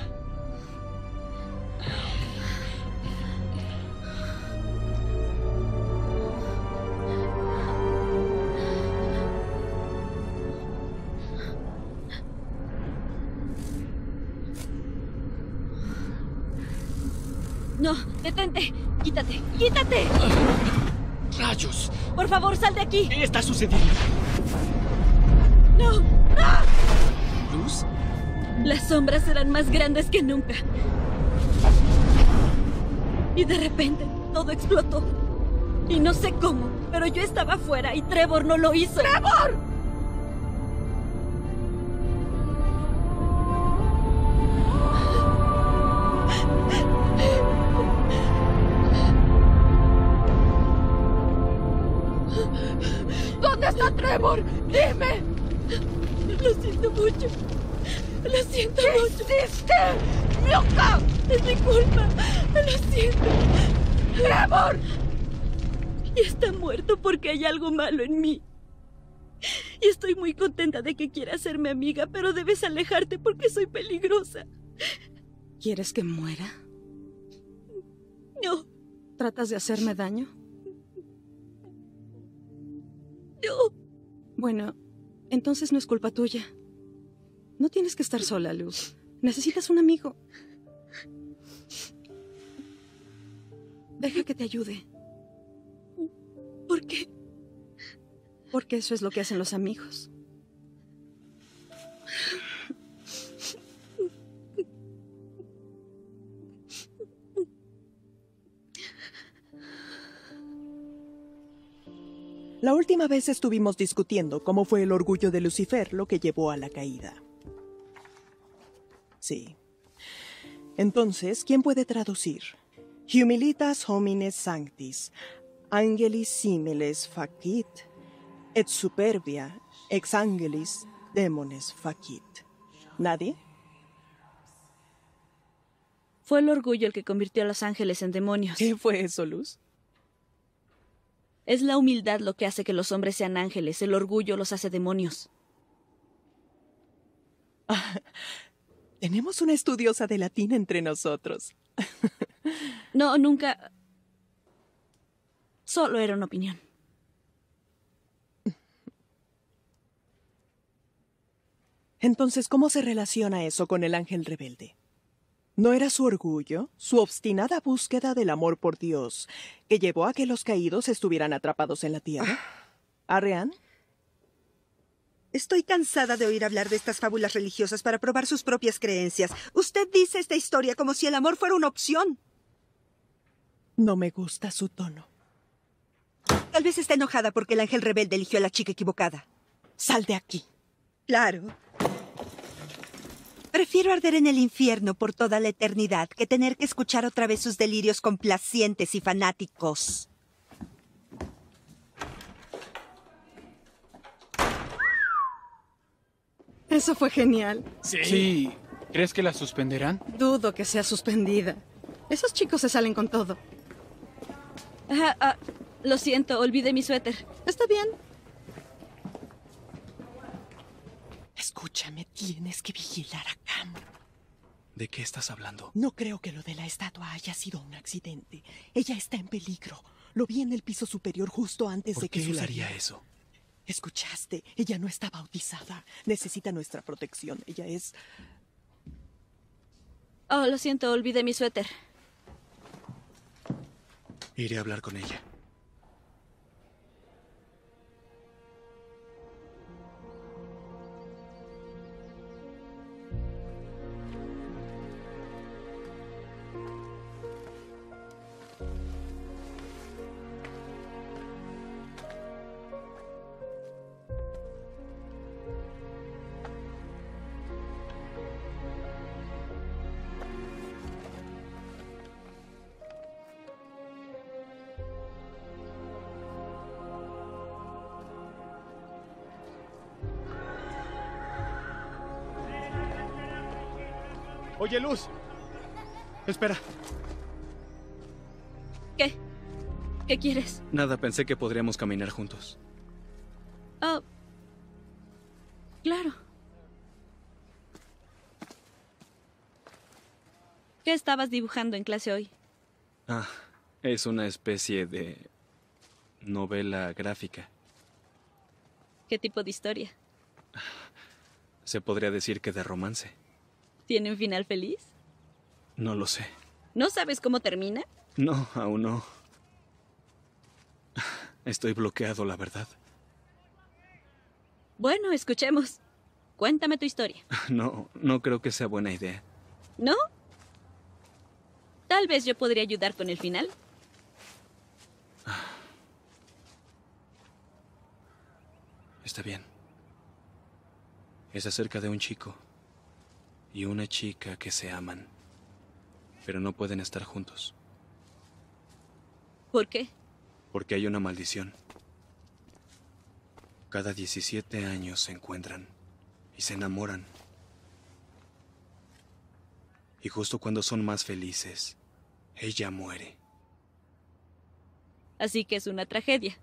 No, detente. Quítate, quítate. ¡Rayos! Por favor, sal de aquí. ¿Qué está sucediendo? ¡No! ¡No! ¿Luz? Las sombras eran más grandes que nunca. Y de repente, todo explotó. Y no sé cómo, pero yo estaba afuera y Trevor no lo hizo. ¡Trevor! ¿Dónde está Trevor? ¡Dime! Lo siento mucho. Lo siento ¿Qué mucho. ¿Qué hiciste? ¡Loca! Es mi culpa. Lo siento. ¡Trevor! Y está muerto porque hay algo malo en mí. Y estoy muy contenta de que quiera ser mi amiga, pero debes alejarte porque soy peligrosa. ¿Quieres que muera? No. ¿Tratas de hacerme daño? No. Bueno, entonces no es culpa tuya. No tienes que estar sola, Luz. Necesitas un amigo. Deja que te ayude. ¿Por qué? Porque eso es lo que hacen los amigos. La última vez estuvimos discutiendo cómo fue el orgullo de Lucifer lo que llevó a la caída. Sí. Entonces, ¿quién puede traducir? Humilitas homines sanctis, angelis similes facit, et superbia ex angelis demones facit. ¿Nadie? Fue el orgullo el que convirtió a los ángeles en demonios. ¿Qué fue eso, Luz? Es la humildad lo que hace que los hombres sean ángeles. El orgullo los hace demonios. Ah, tenemos una estudiosa de latín entre nosotros. No, nunca. Solo era una opinión. Entonces, ¿cómo se relaciona eso con el ángel rebelde? ¿No era su orgullo, su obstinada búsqueda del amor por Dios, que llevó a que los caídos estuvieran atrapados en la tierra? ¿Arrean? Estoy cansada de oír hablar de estas fábulas religiosas para probar sus propias creencias. Usted dice esta historia como si el amor fuera una opción. No me gusta su tono. Tal vez está enojada porque el ángel rebelde eligió a la chica equivocada. Sal de aquí. Claro. Prefiero arder en el infierno por toda la eternidad que tener que escuchar otra vez sus delirios complacientes y fanáticos. Eso fue genial. Sí. Sí. ¿Crees que la suspenderán? Dudo que sea suspendida. Esos chicos se salen con todo. Ah, ah, lo siento, olvidé mi suéter. Está bien. Escúchame, tienes que vigilar a Cam. ¿De qué estás hablando? No creo que lo de la estatua haya sido un accidente. Ella está en peligro. Lo vi en el piso superior justo antes de que sucediera. sucediera. ¿Por qué él haría eso? Escuchaste, ella no está bautizada. Necesita nuestra protección. Ella es... Oh, lo siento, olvidé mi suéter. Iré a hablar con ella. Oye, Luz. Espera. ¿Qué? ¿Qué quieres? Nada, pensé que podríamos caminar juntos. Oh. Claro. ¿Qué estabas dibujando en clase hoy? Ah, es una especie de novela gráfica. ¿Qué tipo de historia? Se podría decir que de romance. ¿Tiene un final feliz? No lo sé. ¿No sabes cómo termina? No, aún no. Estoy bloqueado, la verdad. Bueno, escuchemos. Cuéntame tu historia. No, no creo que sea buena idea. ¿No? Tal vez yo podría ayudar con el final. Está bien. Es acerca de un chico y una chica que se aman, pero no pueden estar juntos. ¿Por qué? Porque hay una maldición. Cada diecisiete años se encuentran y se enamoran. Y justo cuando son más felices, ella muere. Así que es una tragedia.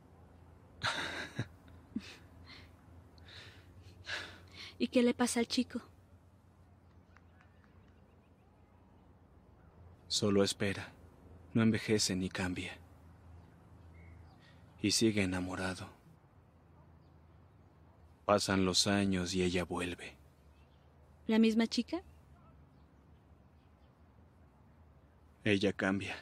¿Y qué le pasa al chico? Solo espera. No envejece ni cambia. Y sigue enamorado. Pasan los años y ella vuelve. ¿La misma chica? Ella cambia.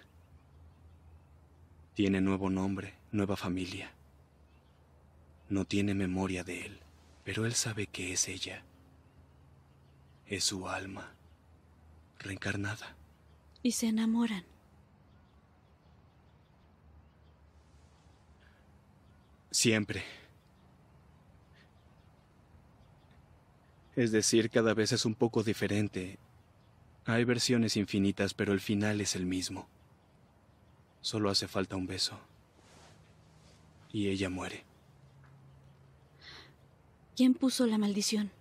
Tiene nuevo nombre, nueva familia. No tiene memoria de él, pero él sabe que es ella. Es su alma, reencarnada. Y se enamoran. Siempre. Es decir, cada vez es un poco diferente. Hay versiones infinitas, pero el final es el mismo. Solo hace falta un beso. Y ella muere. ¿Quién puso la maldición?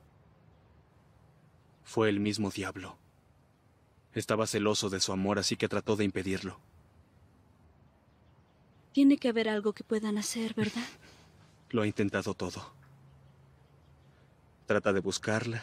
Fue el mismo diablo. Estaba celoso de su amor, así que trató de impedirlo. Tiene que haber algo que puedan hacer, ¿verdad? Lo ha intentado todo. Trata de buscarla.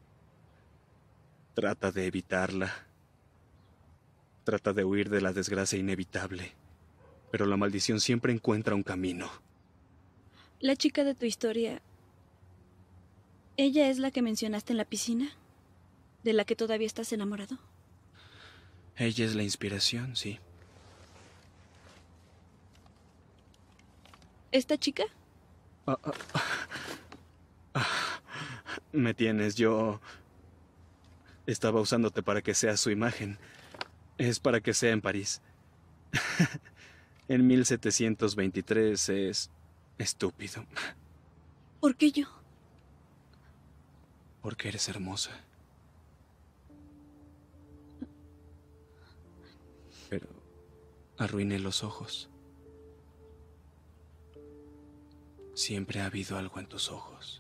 Trata de evitarla. Trata de huir de la desgracia inevitable. Pero la maldición siempre encuentra un camino. La chica de tu historia... ¿Ella es la que mencionaste en la piscina? ¿De la que todavía estás enamorado? Ella es la inspiración, sí. ¿Esta chica? Ah, ah, ah, me tienes, yo... Estaba usándote para que seas su imagen. Es para que sea en París. En mil setecientos veintitrés es... estúpido. ¿Por qué yo? Porque eres hermosa. Pero arruiné los ojos. Siempre ha habido algo en tus ojos.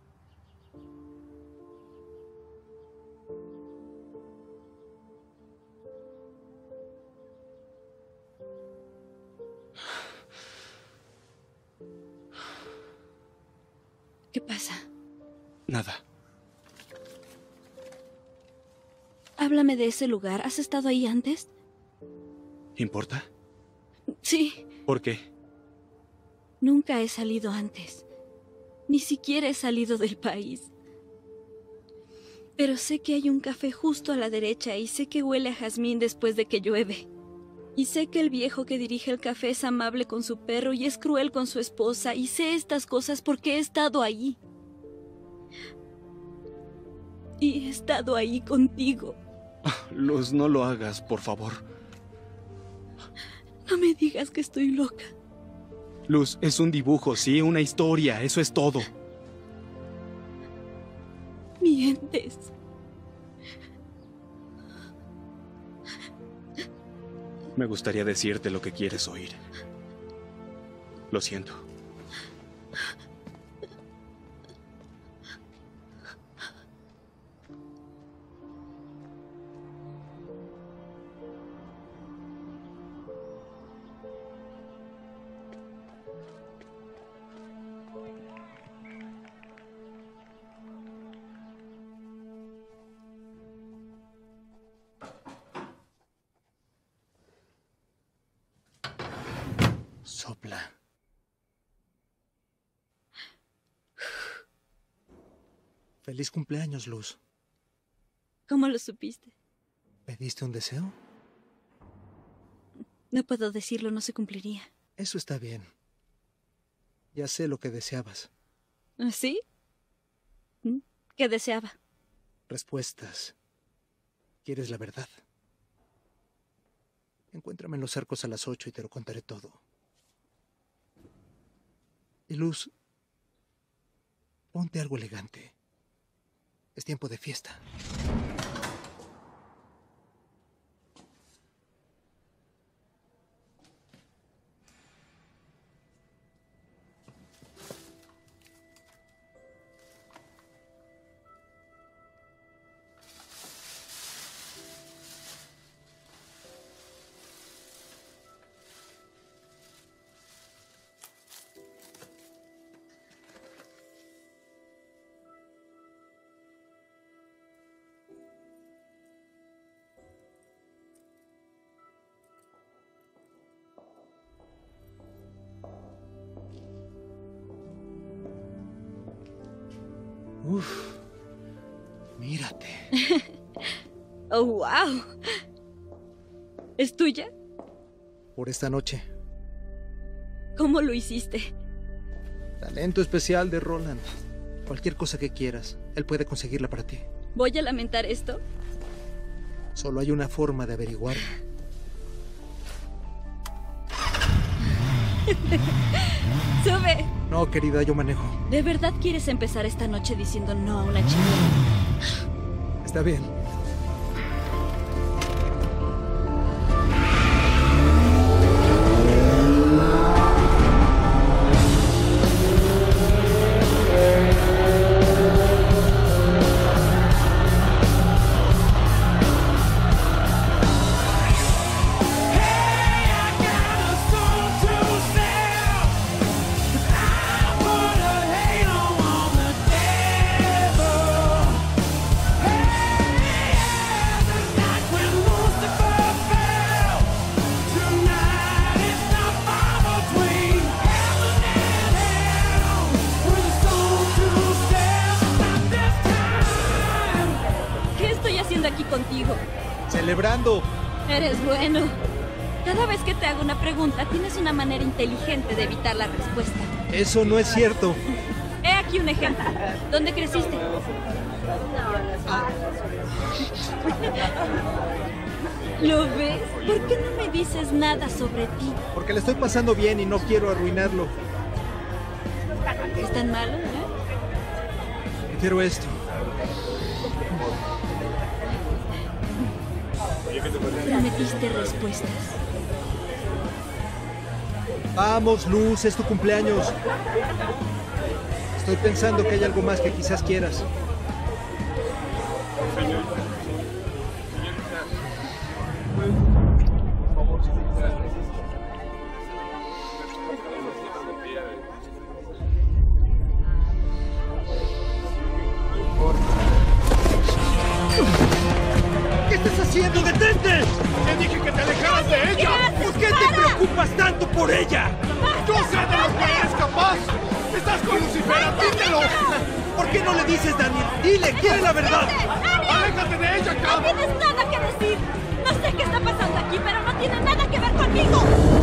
¿Qué pasa? Nada. Háblame de ese lugar. ¿Has estado ahí antes? ¿Importa? Sí. ¿Por qué? Nunca he salido antes. Ni siquiera he salido del país. Pero sé que hay un café justo a la derecha y sé que huele a jazmín después de que llueve. Y sé que el viejo que dirige el café es amable con su perro y es cruel con su esposa. Y sé estas cosas porque he estado ahí. Y he estado ahí contigo. Luz, no lo hagas, por favor. No me digas que estoy loca. Luz, es un dibujo, sí, una historia, eso es todo. Mientes. Me gustaría decirte lo que quieres oír. Lo siento. Sopla. Feliz cumpleaños, Luz. ¿Cómo lo supiste? ¿Pediste un deseo? No puedo decirlo, no se cumpliría. Eso está bien. Ya sé lo que deseabas. ¿Sí? ¿Mm? ¿Qué deseaba? Respuestas. ¿Quieres la verdad? Encuéntrame en los cercos a las ocho y te lo contaré todo. Y Luz, ponte algo elegante. Es tiempo de fiesta. Uf, mírate. Oh, wow. ¿Es tuya? Por esta noche. ¿Cómo lo hiciste? Talento especial de Roland. Cualquier cosa que quieras, él puede conseguirla para ti. ¿Voy a lamentar esto? Solo hay una forma de averiguarlo. ¡Sube! No, querida, yo manejo. ¿De verdad quieres empezar esta noche diciendo no a una chica? Está bien. Contigo. Celebrando. Eres bueno. Cada vez que te hago una pregunta, tienes una manera inteligente de evitar la respuesta. Eso no es cierto. He aquí un ejemplo. ¿Dónde creciste? ¿Lo ves? ¿Por qué no me dices nada sobre ti? Porque le estoy pasando bien y no quiero arruinarlo. ¿Es tan malo, eh? Prefiero esto. Prometiste respuestas. Vamos, Luz, es tu cumpleaños. Estoy pensando que hay algo más que quizás quieras. ¿Qué estás haciendo? ¡Detente! ¡Te dije que te alejaras de ella! ¿Por qué te preocupas tanto por ella? ¡Yo sé de lo que eres capaz! ¡Estás con Lucifer! ¡Dímelo! ¿Por qué no le dices, Daniel? ¡Dile! ¡Quiere la verdad! ¡Aléjate de ella, Cap! ¡No tienes nada que decir! No sé qué está pasando aquí, pero no tiene nada que ver conmigo.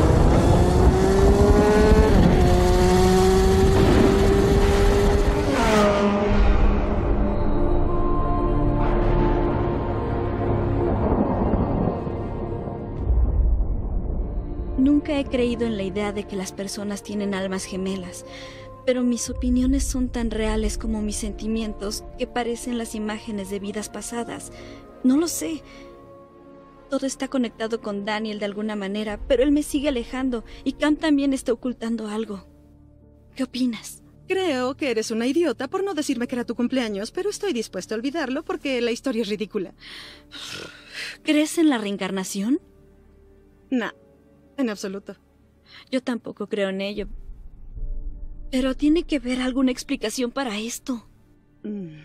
Nunca he creído en la idea de que las personas tienen almas gemelas, pero mis opiniones son tan reales como mis sentimientos que parecen las imágenes de vidas pasadas. No lo sé. Todo está conectado con Daniel de alguna manera, pero él me sigue alejando y Cam también está ocultando algo. ¿Qué opinas? Creo que eres una idiota por no decirme que era tu cumpleaños, pero estoy dispuesto a olvidarlo porque la historia es ridícula. ¿Crees en la reencarnación? No, en absoluto. Yo tampoco creo en ello. Pero tiene que haber alguna explicación para esto. Mm.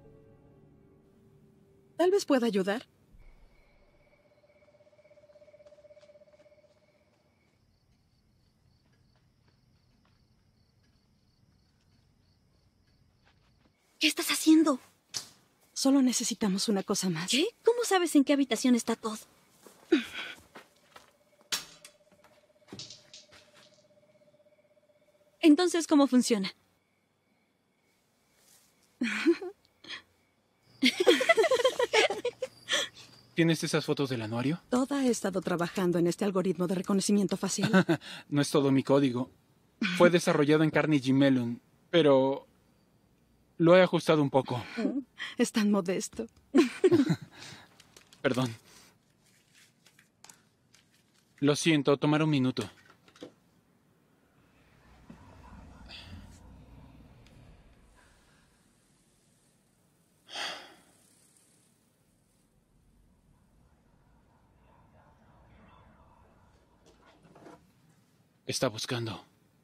Tal vez pueda ayudar. ¿Qué estás haciendo? Solo necesitamos una cosa más. ¿Qué? ¿Cómo sabes en qué habitación está todo? Entonces, ¿cómo funciona? ¿Tienes esas fotos del anuario? Toda he estado trabajando en este algoritmo de reconocimiento facial. No es todo mi código. Fue desarrollado en Carnegie Mellon, pero lo he ajustado un poco. Es tan modesto. Perdón. Lo siento, tomará un minuto. Está buscando.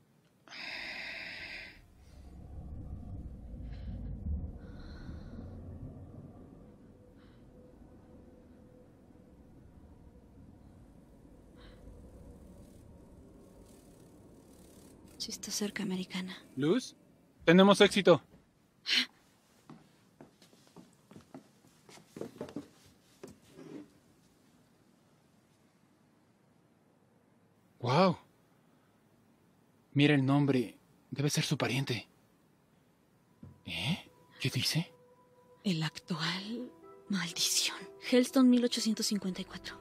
Sí está cerca, americana. ¿Luz? Tenemos éxito. Wow. Mira el nombre. Debe ser su pariente. ¿Eh? ¿Qué dice? El actual... Maldición. Hellstone mil ochocientos cincuenta y cuatro.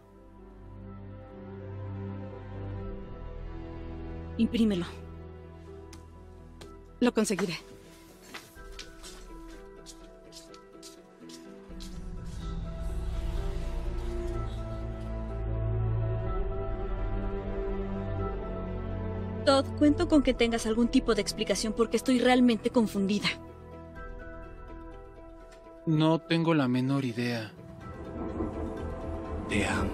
Imprímelo. Lo conseguiré. Todd, cuento con que tengas algún tipo de explicación porque estoy realmente confundida. No tengo la menor idea. Te amo.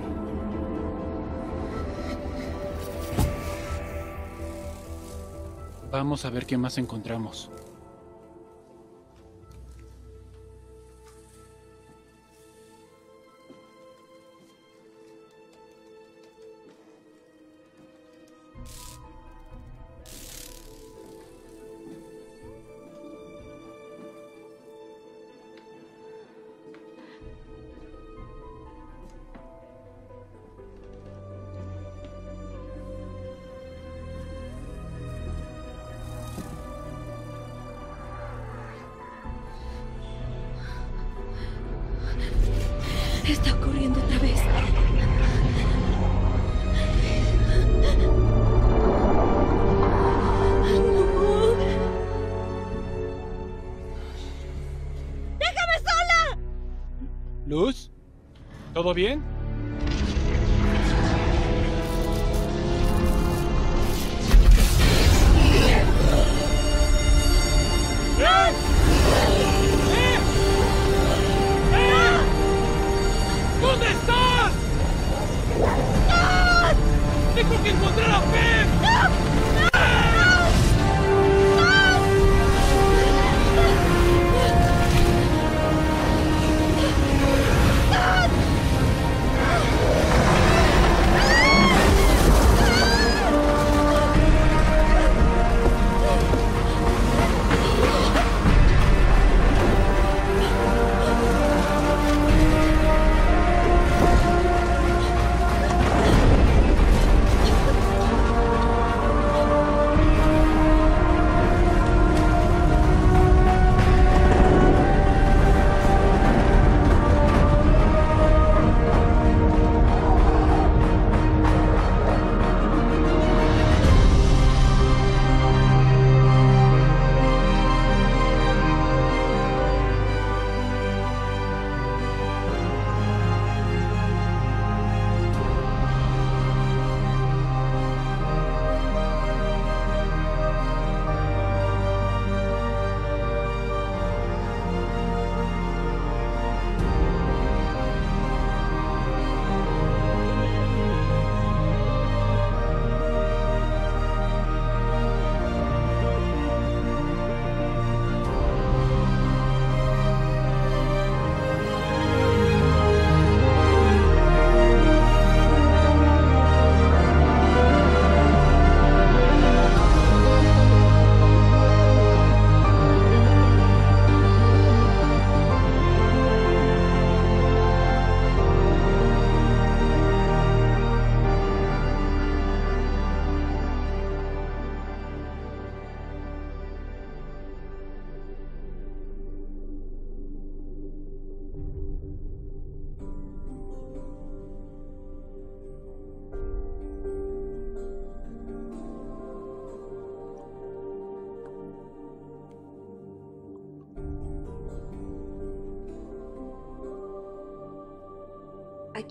Vamos a ver qué más encontramos. Está ocurriendo otra vez. No. ¡Déjame sola! ¿Luz? ¿Todo bien? ¿Dónde estás? ¡Tengo que encontrar a Pep! ¡No!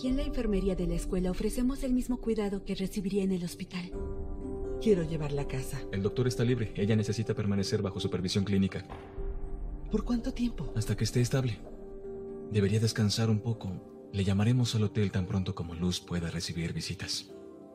Aquí en la enfermería de la escuela ofrecemos el mismo cuidado que recibiría en el hospital. Quiero llevarla a casa. El doctor está libre. Ella necesita permanecer bajo supervisión clínica. ¿Por cuánto tiempo? Hasta que esté estable. Debería descansar un poco. Le llamaremos al hotel tan pronto como Luz pueda recibir visitas.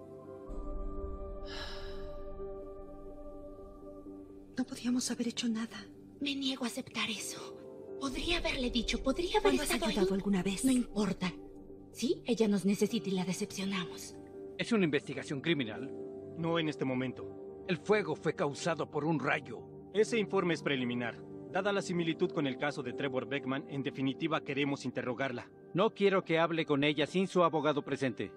No podíamos haber hecho nada. Me niego a aceptar eso. Podría haberle dicho, podría haber ¿Cuándo has estado ayudado ahí? alguna vez? No importa. Sí, ella nos necesita y la decepcionamos. ¿Es una investigación criminal? No en este momento. El fuego fue causado por un rayo. Ese informe es preliminar. Dada la similitud con el caso de Trevor Beckman, en definitiva queremos interrogarla. No quiero que hable con ella sin su abogado presente.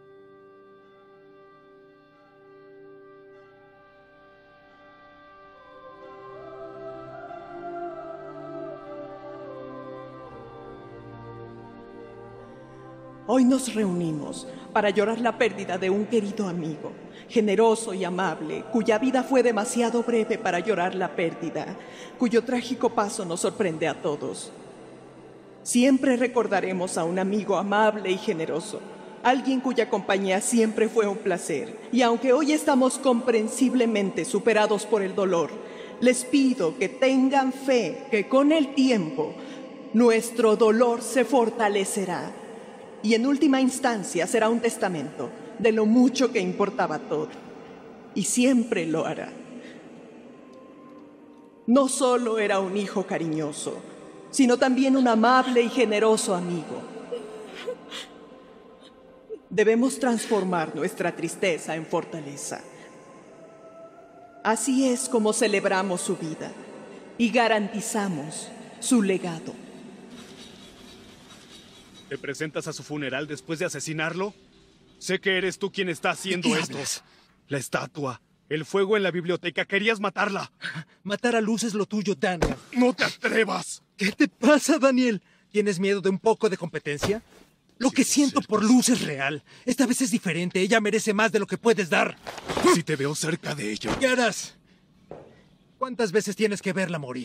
Hoy nos reunimos para llorar la pérdida de un querido amigo, generoso y amable, cuya vida fue demasiado breve para llorar la pérdida, cuyo trágico paso nos sorprende a todos. Siempre recordaremos a un amigo amable y generoso, alguien cuya compañía siempre fue un placer. Y aunque hoy estamos comprensiblemente superados por el dolor, les pido que tengan fe que con el tiempo nuestro dolor se fortalecerá. Y en última instancia será un testamento de lo mucho que importaba todo. Y siempre lo hará. No solo era un hijo cariñoso, sino también un amable y generoso amigo. Debemos transformar nuestra tristeza en fortaleza. Así es como celebramos su vida y garantizamos su legado. ¿Te presentas a su funeral después de asesinarlo? Sé que eres tú quien está haciendo esto. La estatua, el fuego en la biblioteca, querías matarla. Matar a Luz es lo tuyo, Daniel. ¡No te atrevas! ¿Qué te pasa, Daniel? ¿Tienes miedo de un poco de competencia? Lo que siento por Luz es real. Esta vez es diferente. Ella merece más de lo que puedes dar. Si te veo cerca de ella. ¿Qué harás? ¿Cuántas veces tienes que verla morir?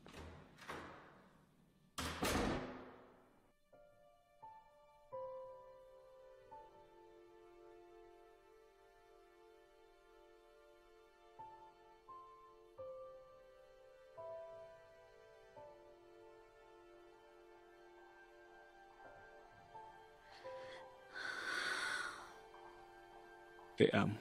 Te amo.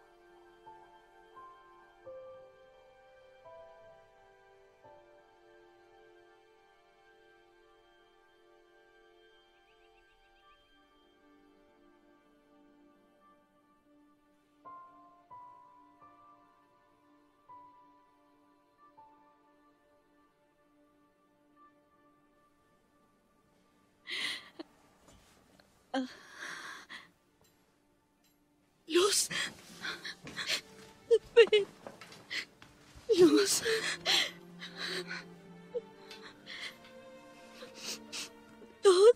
Uh. Luz. Ven. Luz. Todd.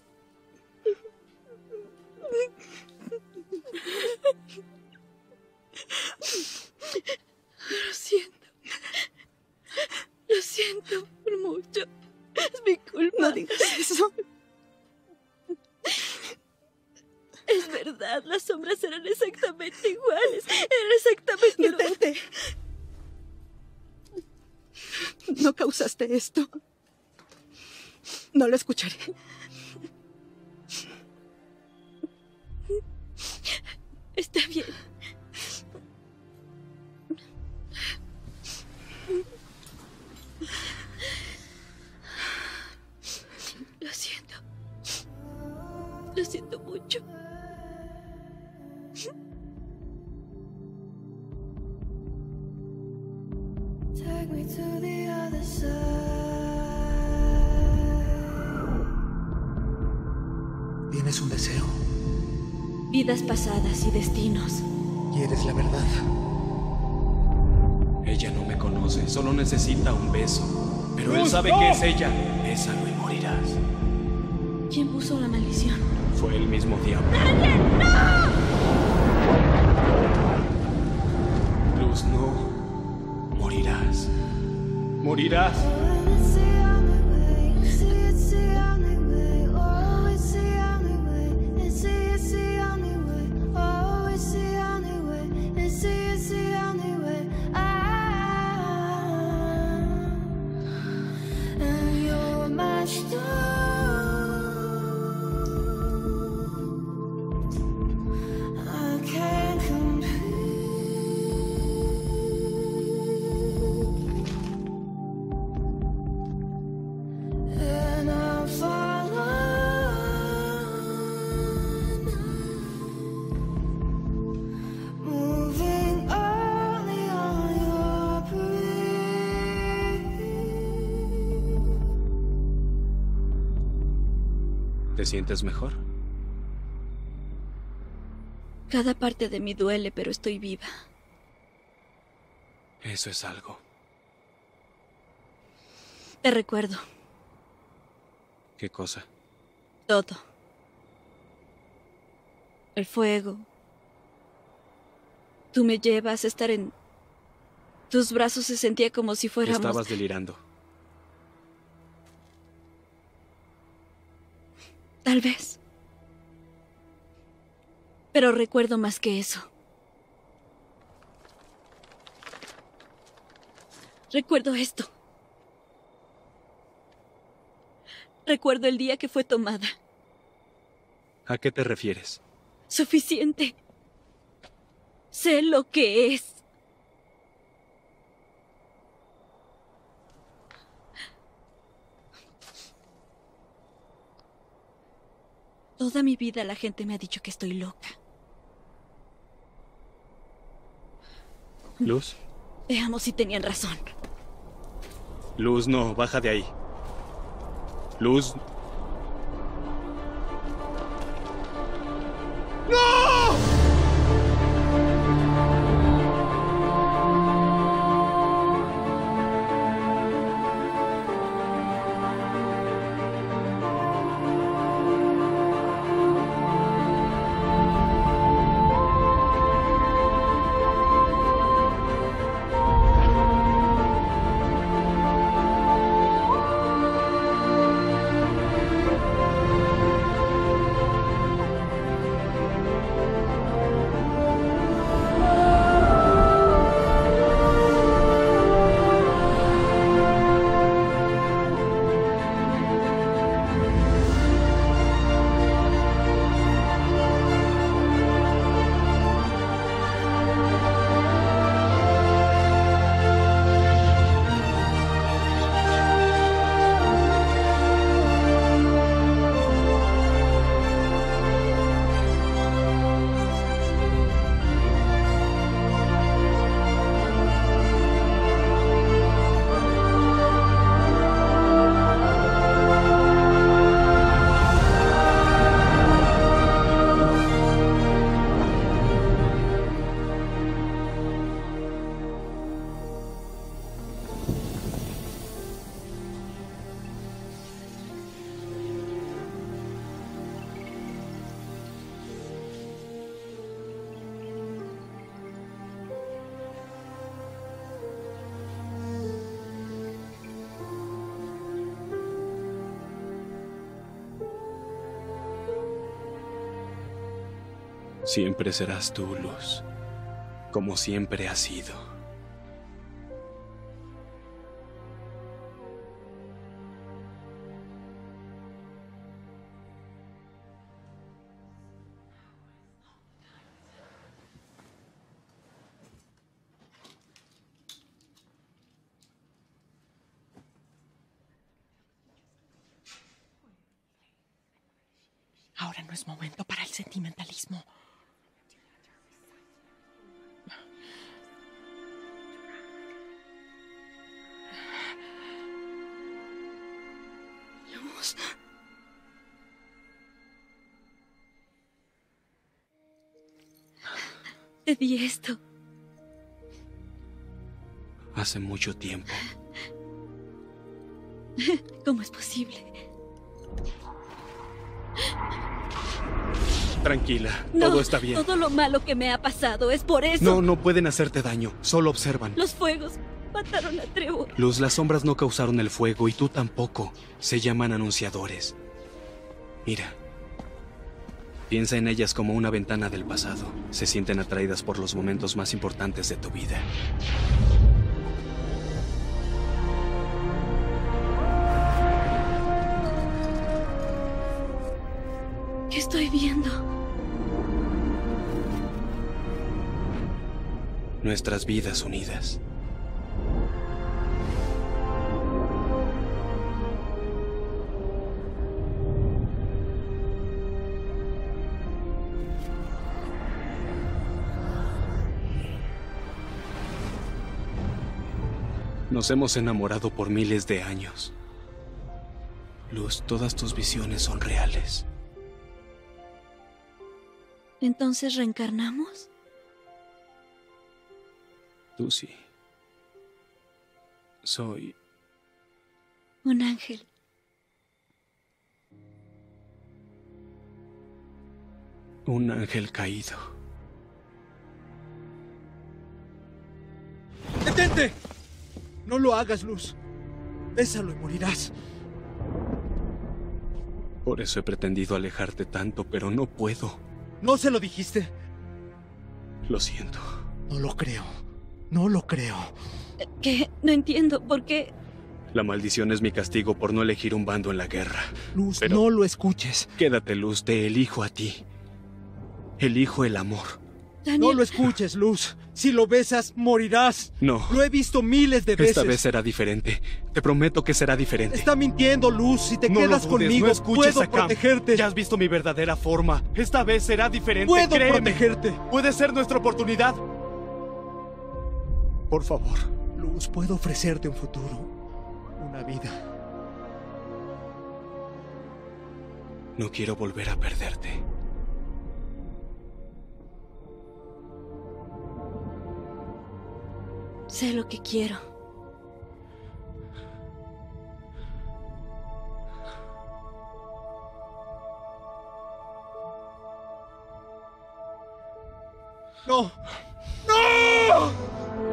Lo siento. Lo siento por mucho. Es mi culpa. No digas eso. Es verdad, las sombras eran exactamente iguales. Eran exactamente iguales. Detente. No causaste esto. No lo escucharé. Está bien. Lo siento. Lo siento mucho. Take me to the other side. ¿Tienes un deseo? Vidas pasadas y destinos. ¿Quieres la verdad? Ella no me conoce, solo necesita un beso. Pero él sabe que es ella. Bésalo y morirás. ¿Quién puso la maldición? Fue el mismo diablo. ¡Nadie! ¡No! Luz, no. Morirás. Morirás. It's the only way, oh, it's the only way, it's the sientes mejor? Cada parte de mí duele, pero estoy viva. Eso es algo. Te recuerdo. ¿Qué cosa? Todo. El fuego. Tú me llevas a estar en tus brazos, se sentía como si fuéramos... Estabas delirando. Tal vez. Pero recuerdo más que eso. Recuerdo esto. Recuerdo el día que fue tomada. ¿A qué te refieres? Suficiente. Sé lo que es. Toda mi vida la gente me ha dicho que estoy loca. ¿Luz? Veamos si tenían razón. Luz, no, baja de ahí. Luz. ¡No! Siempre serás tú, Luz, como siempre has sido. Ahora no es momento para el sentimentalismo. Luz. Te di esto. Hace mucho tiempo. ¿Cómo es posible? Tranquila, No, todo está bien. Todo lo malo que me ha pasado es por eso. No, no pueden hacerte daño, solo observan. Los fuegos mataron a Trevor. Luz, las sombras no causaron el fuego y tú tampoco. Se llaman anunciadores. Mira. Piensa en ellas como una ventana del pasado. Se sienten atraídas por los momentos más importantes de tu vida. ¿Qué estoy viendo? Nuestras vidas unidas. Nos hemos enamorado por miles de años. Luz, todas tus visiones son reales. ¿Entonces reencarnamos? Tú sí. Soy un ángel. Un ángel caído. ¡Detente! No lo hagas, Luz. Bésalo y morirás. Por eso he pretendido alejarte tanto, pero no puedo. ¿No se lo dijiste? Lo siento. No lo creo. No lo creo. ¿Qué? No entiendo. ¿Por qué? La maldición es mi castigo por no elegir un bando en la guerra. Luz, pero no lo escuches. Quédate, Luz. Te elijo a ti. Elijo el amor. Daniel. No lo escuches, Luz. Si lo besas, morirás. No. Lo he visto miles de veces. Esta vez será diferente. Te prometo que será diferente. Está mintiendo, Luz. Si te no quedas lo dudes, conmigo, no escuches puedo a Cam. protegerte. Ya has visto mi verdadera forma. Esta vez será diferente. Puedo Créeme. protegerte. Puede ser nuestra oportunidad. Por favor. Luz, puedo ofrecerte un futuro. Una vida. No quiero volver a perderte. Sé lo que quiero. ¡No! ¡No!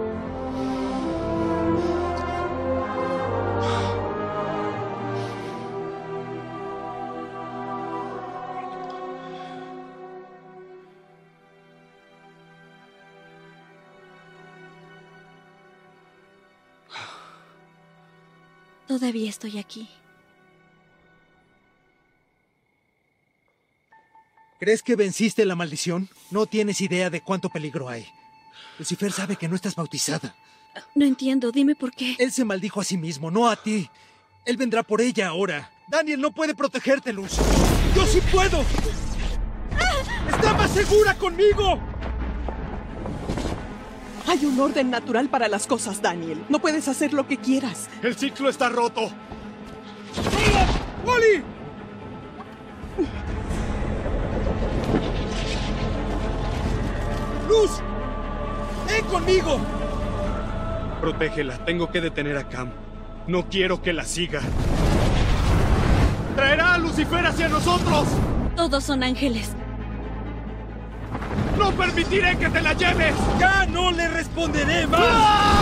Todavía estoy aquí. ¿Crees que venciste la maldición? No tienes idea de cuánto peligro hay. Lucifer sabe que no estás bautizada. No entiendo, dime por qué. Él se maldijo a sí mismo, no a ti. Él vendrá por ella ahora. Daniel no puede protegerte, Luz. ¡Yo sí puedo! ¡Está más segura conmigo! Hay un orden natural para las cosas, Daniel. No puedes hacer lo que quieras. El ciclo está roto. ¡Wally! ¡Luz! ¡Ven conmigo! Protégela. Tengo que detener a Cam. No quiero que la siga. ¡Traerá a Lucifer hacia nosotros! Todos son ángeles. ¡No permitiré que te la lleves! ¡Ya no le responderé más! ¡Ah!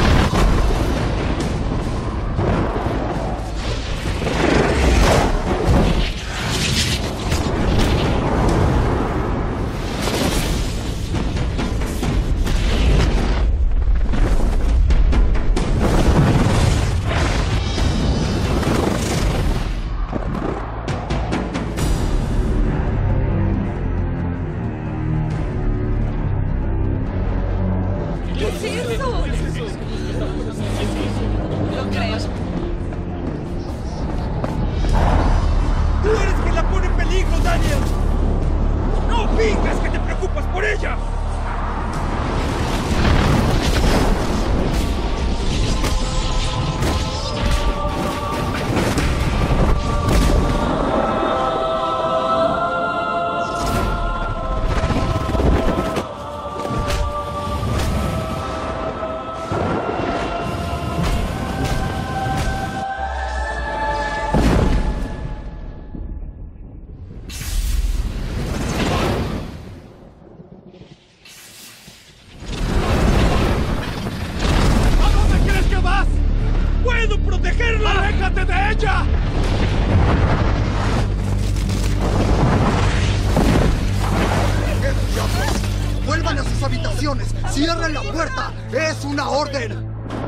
¡Cierren la puerta! ¡Es una orden!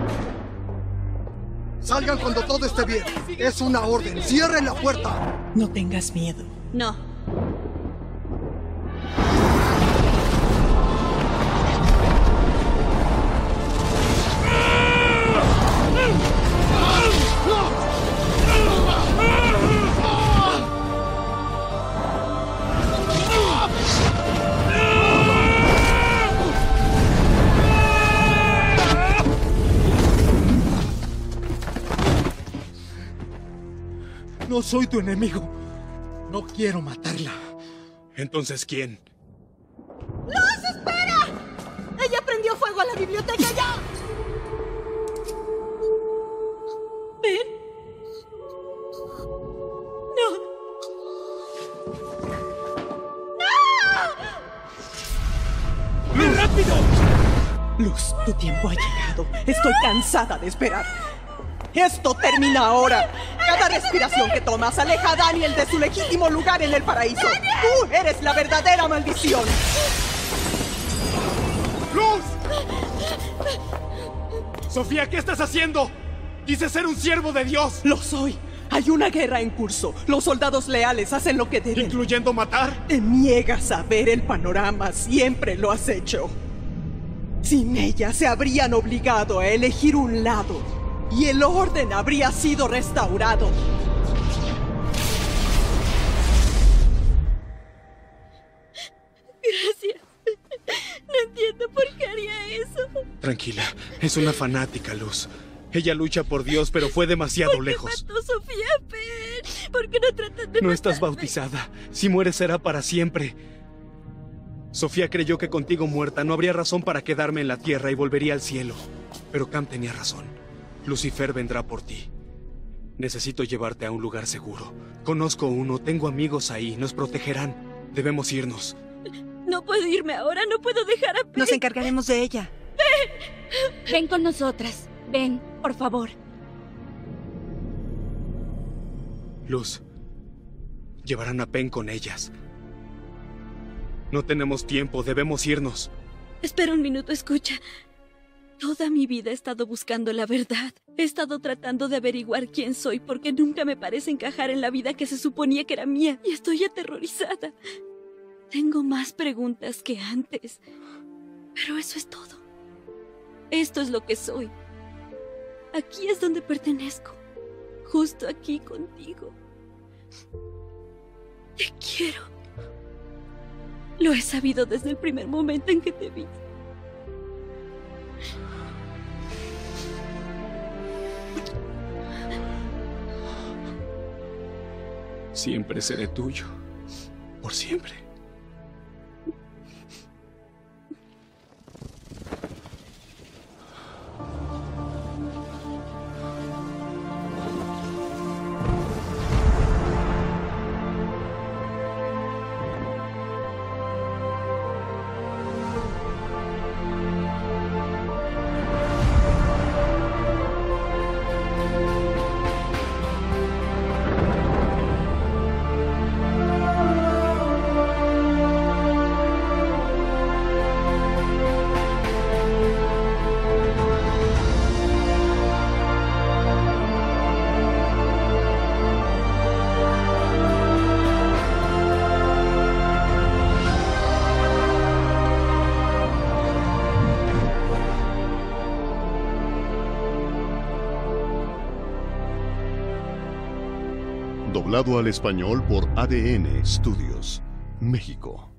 Salgan cuando todo esté bien. Es una orden. ¡Cierren la puerta! No tengas miedo. No. No soy tu enemigo. No quiero matarla. Entonces, ¿quién? prendido fuego a la biblioteca ya! ¿Ven? No. ¡Luz, rápido! Luz, tu tiempo ha llegado. Estoy cansada de esperar. Esto termina ahora. Cada respiración que tomas aleja a Daniel de su legítimo lugar en el paraíso. ¡Tú eres la verdadera maldición! ¡Luz! Sofía, ¿qué estás haciendo? Dices ser un siervo de Dios. Lo soy. Hay una guerra en curso. Los soldados leales hacen lo que deben. ¿Incluyendo matar? Te niegas a ver el panorama. Siempre lo has hecho. Sin ella se habrían obligado a elegir un lado y el orden habría sido restaurado. Gracias. No entiendo por qué haría eso. Tranquila, es una fanática, Luz. Ella lucha por Dios, pero fue demasiado ¿Por qué lejos. mató a Sofía Penn? ¿Por qué no tratan de No matarme? estás bautizada. Si mueres será para siempre. Sofía creyó que contigo muerta no habría razón para quedarme en la tierra y volvería al cielo. Pero Cam tenía razón. Lucifer vendrá por ti. Necesito llevarte a un lugar seguro. Conozco uno, tengo amigos ahí, nos protegerán. Debemos irnos. No puedo irme ahora, no puedo dejar a Penn. Nos encargaremos de ella. ¡Ven! Ven con nosotras. Ven, por favor. Luz, llevarán a Penn con ellas. No tenemos tiempo, debemos irnos. Espera un minuto, escucha. Toda mi vida he estado buscando la verdad. He estado tratando de averiguar quién soy porque nunca me parece encajar en la vida que se suponía que era mía y estoy aterrorizada. Tengo más preguntas que antes. Pero eso es todo. Esto es lo que soy. Aquí es donde pertenezco. Justo aquí contigo. Te quiero. Lo he sabido desde el primer momento en que te vi. Siempre seré tuyo. Por siempre. Doblado al español por A D N Studios, México.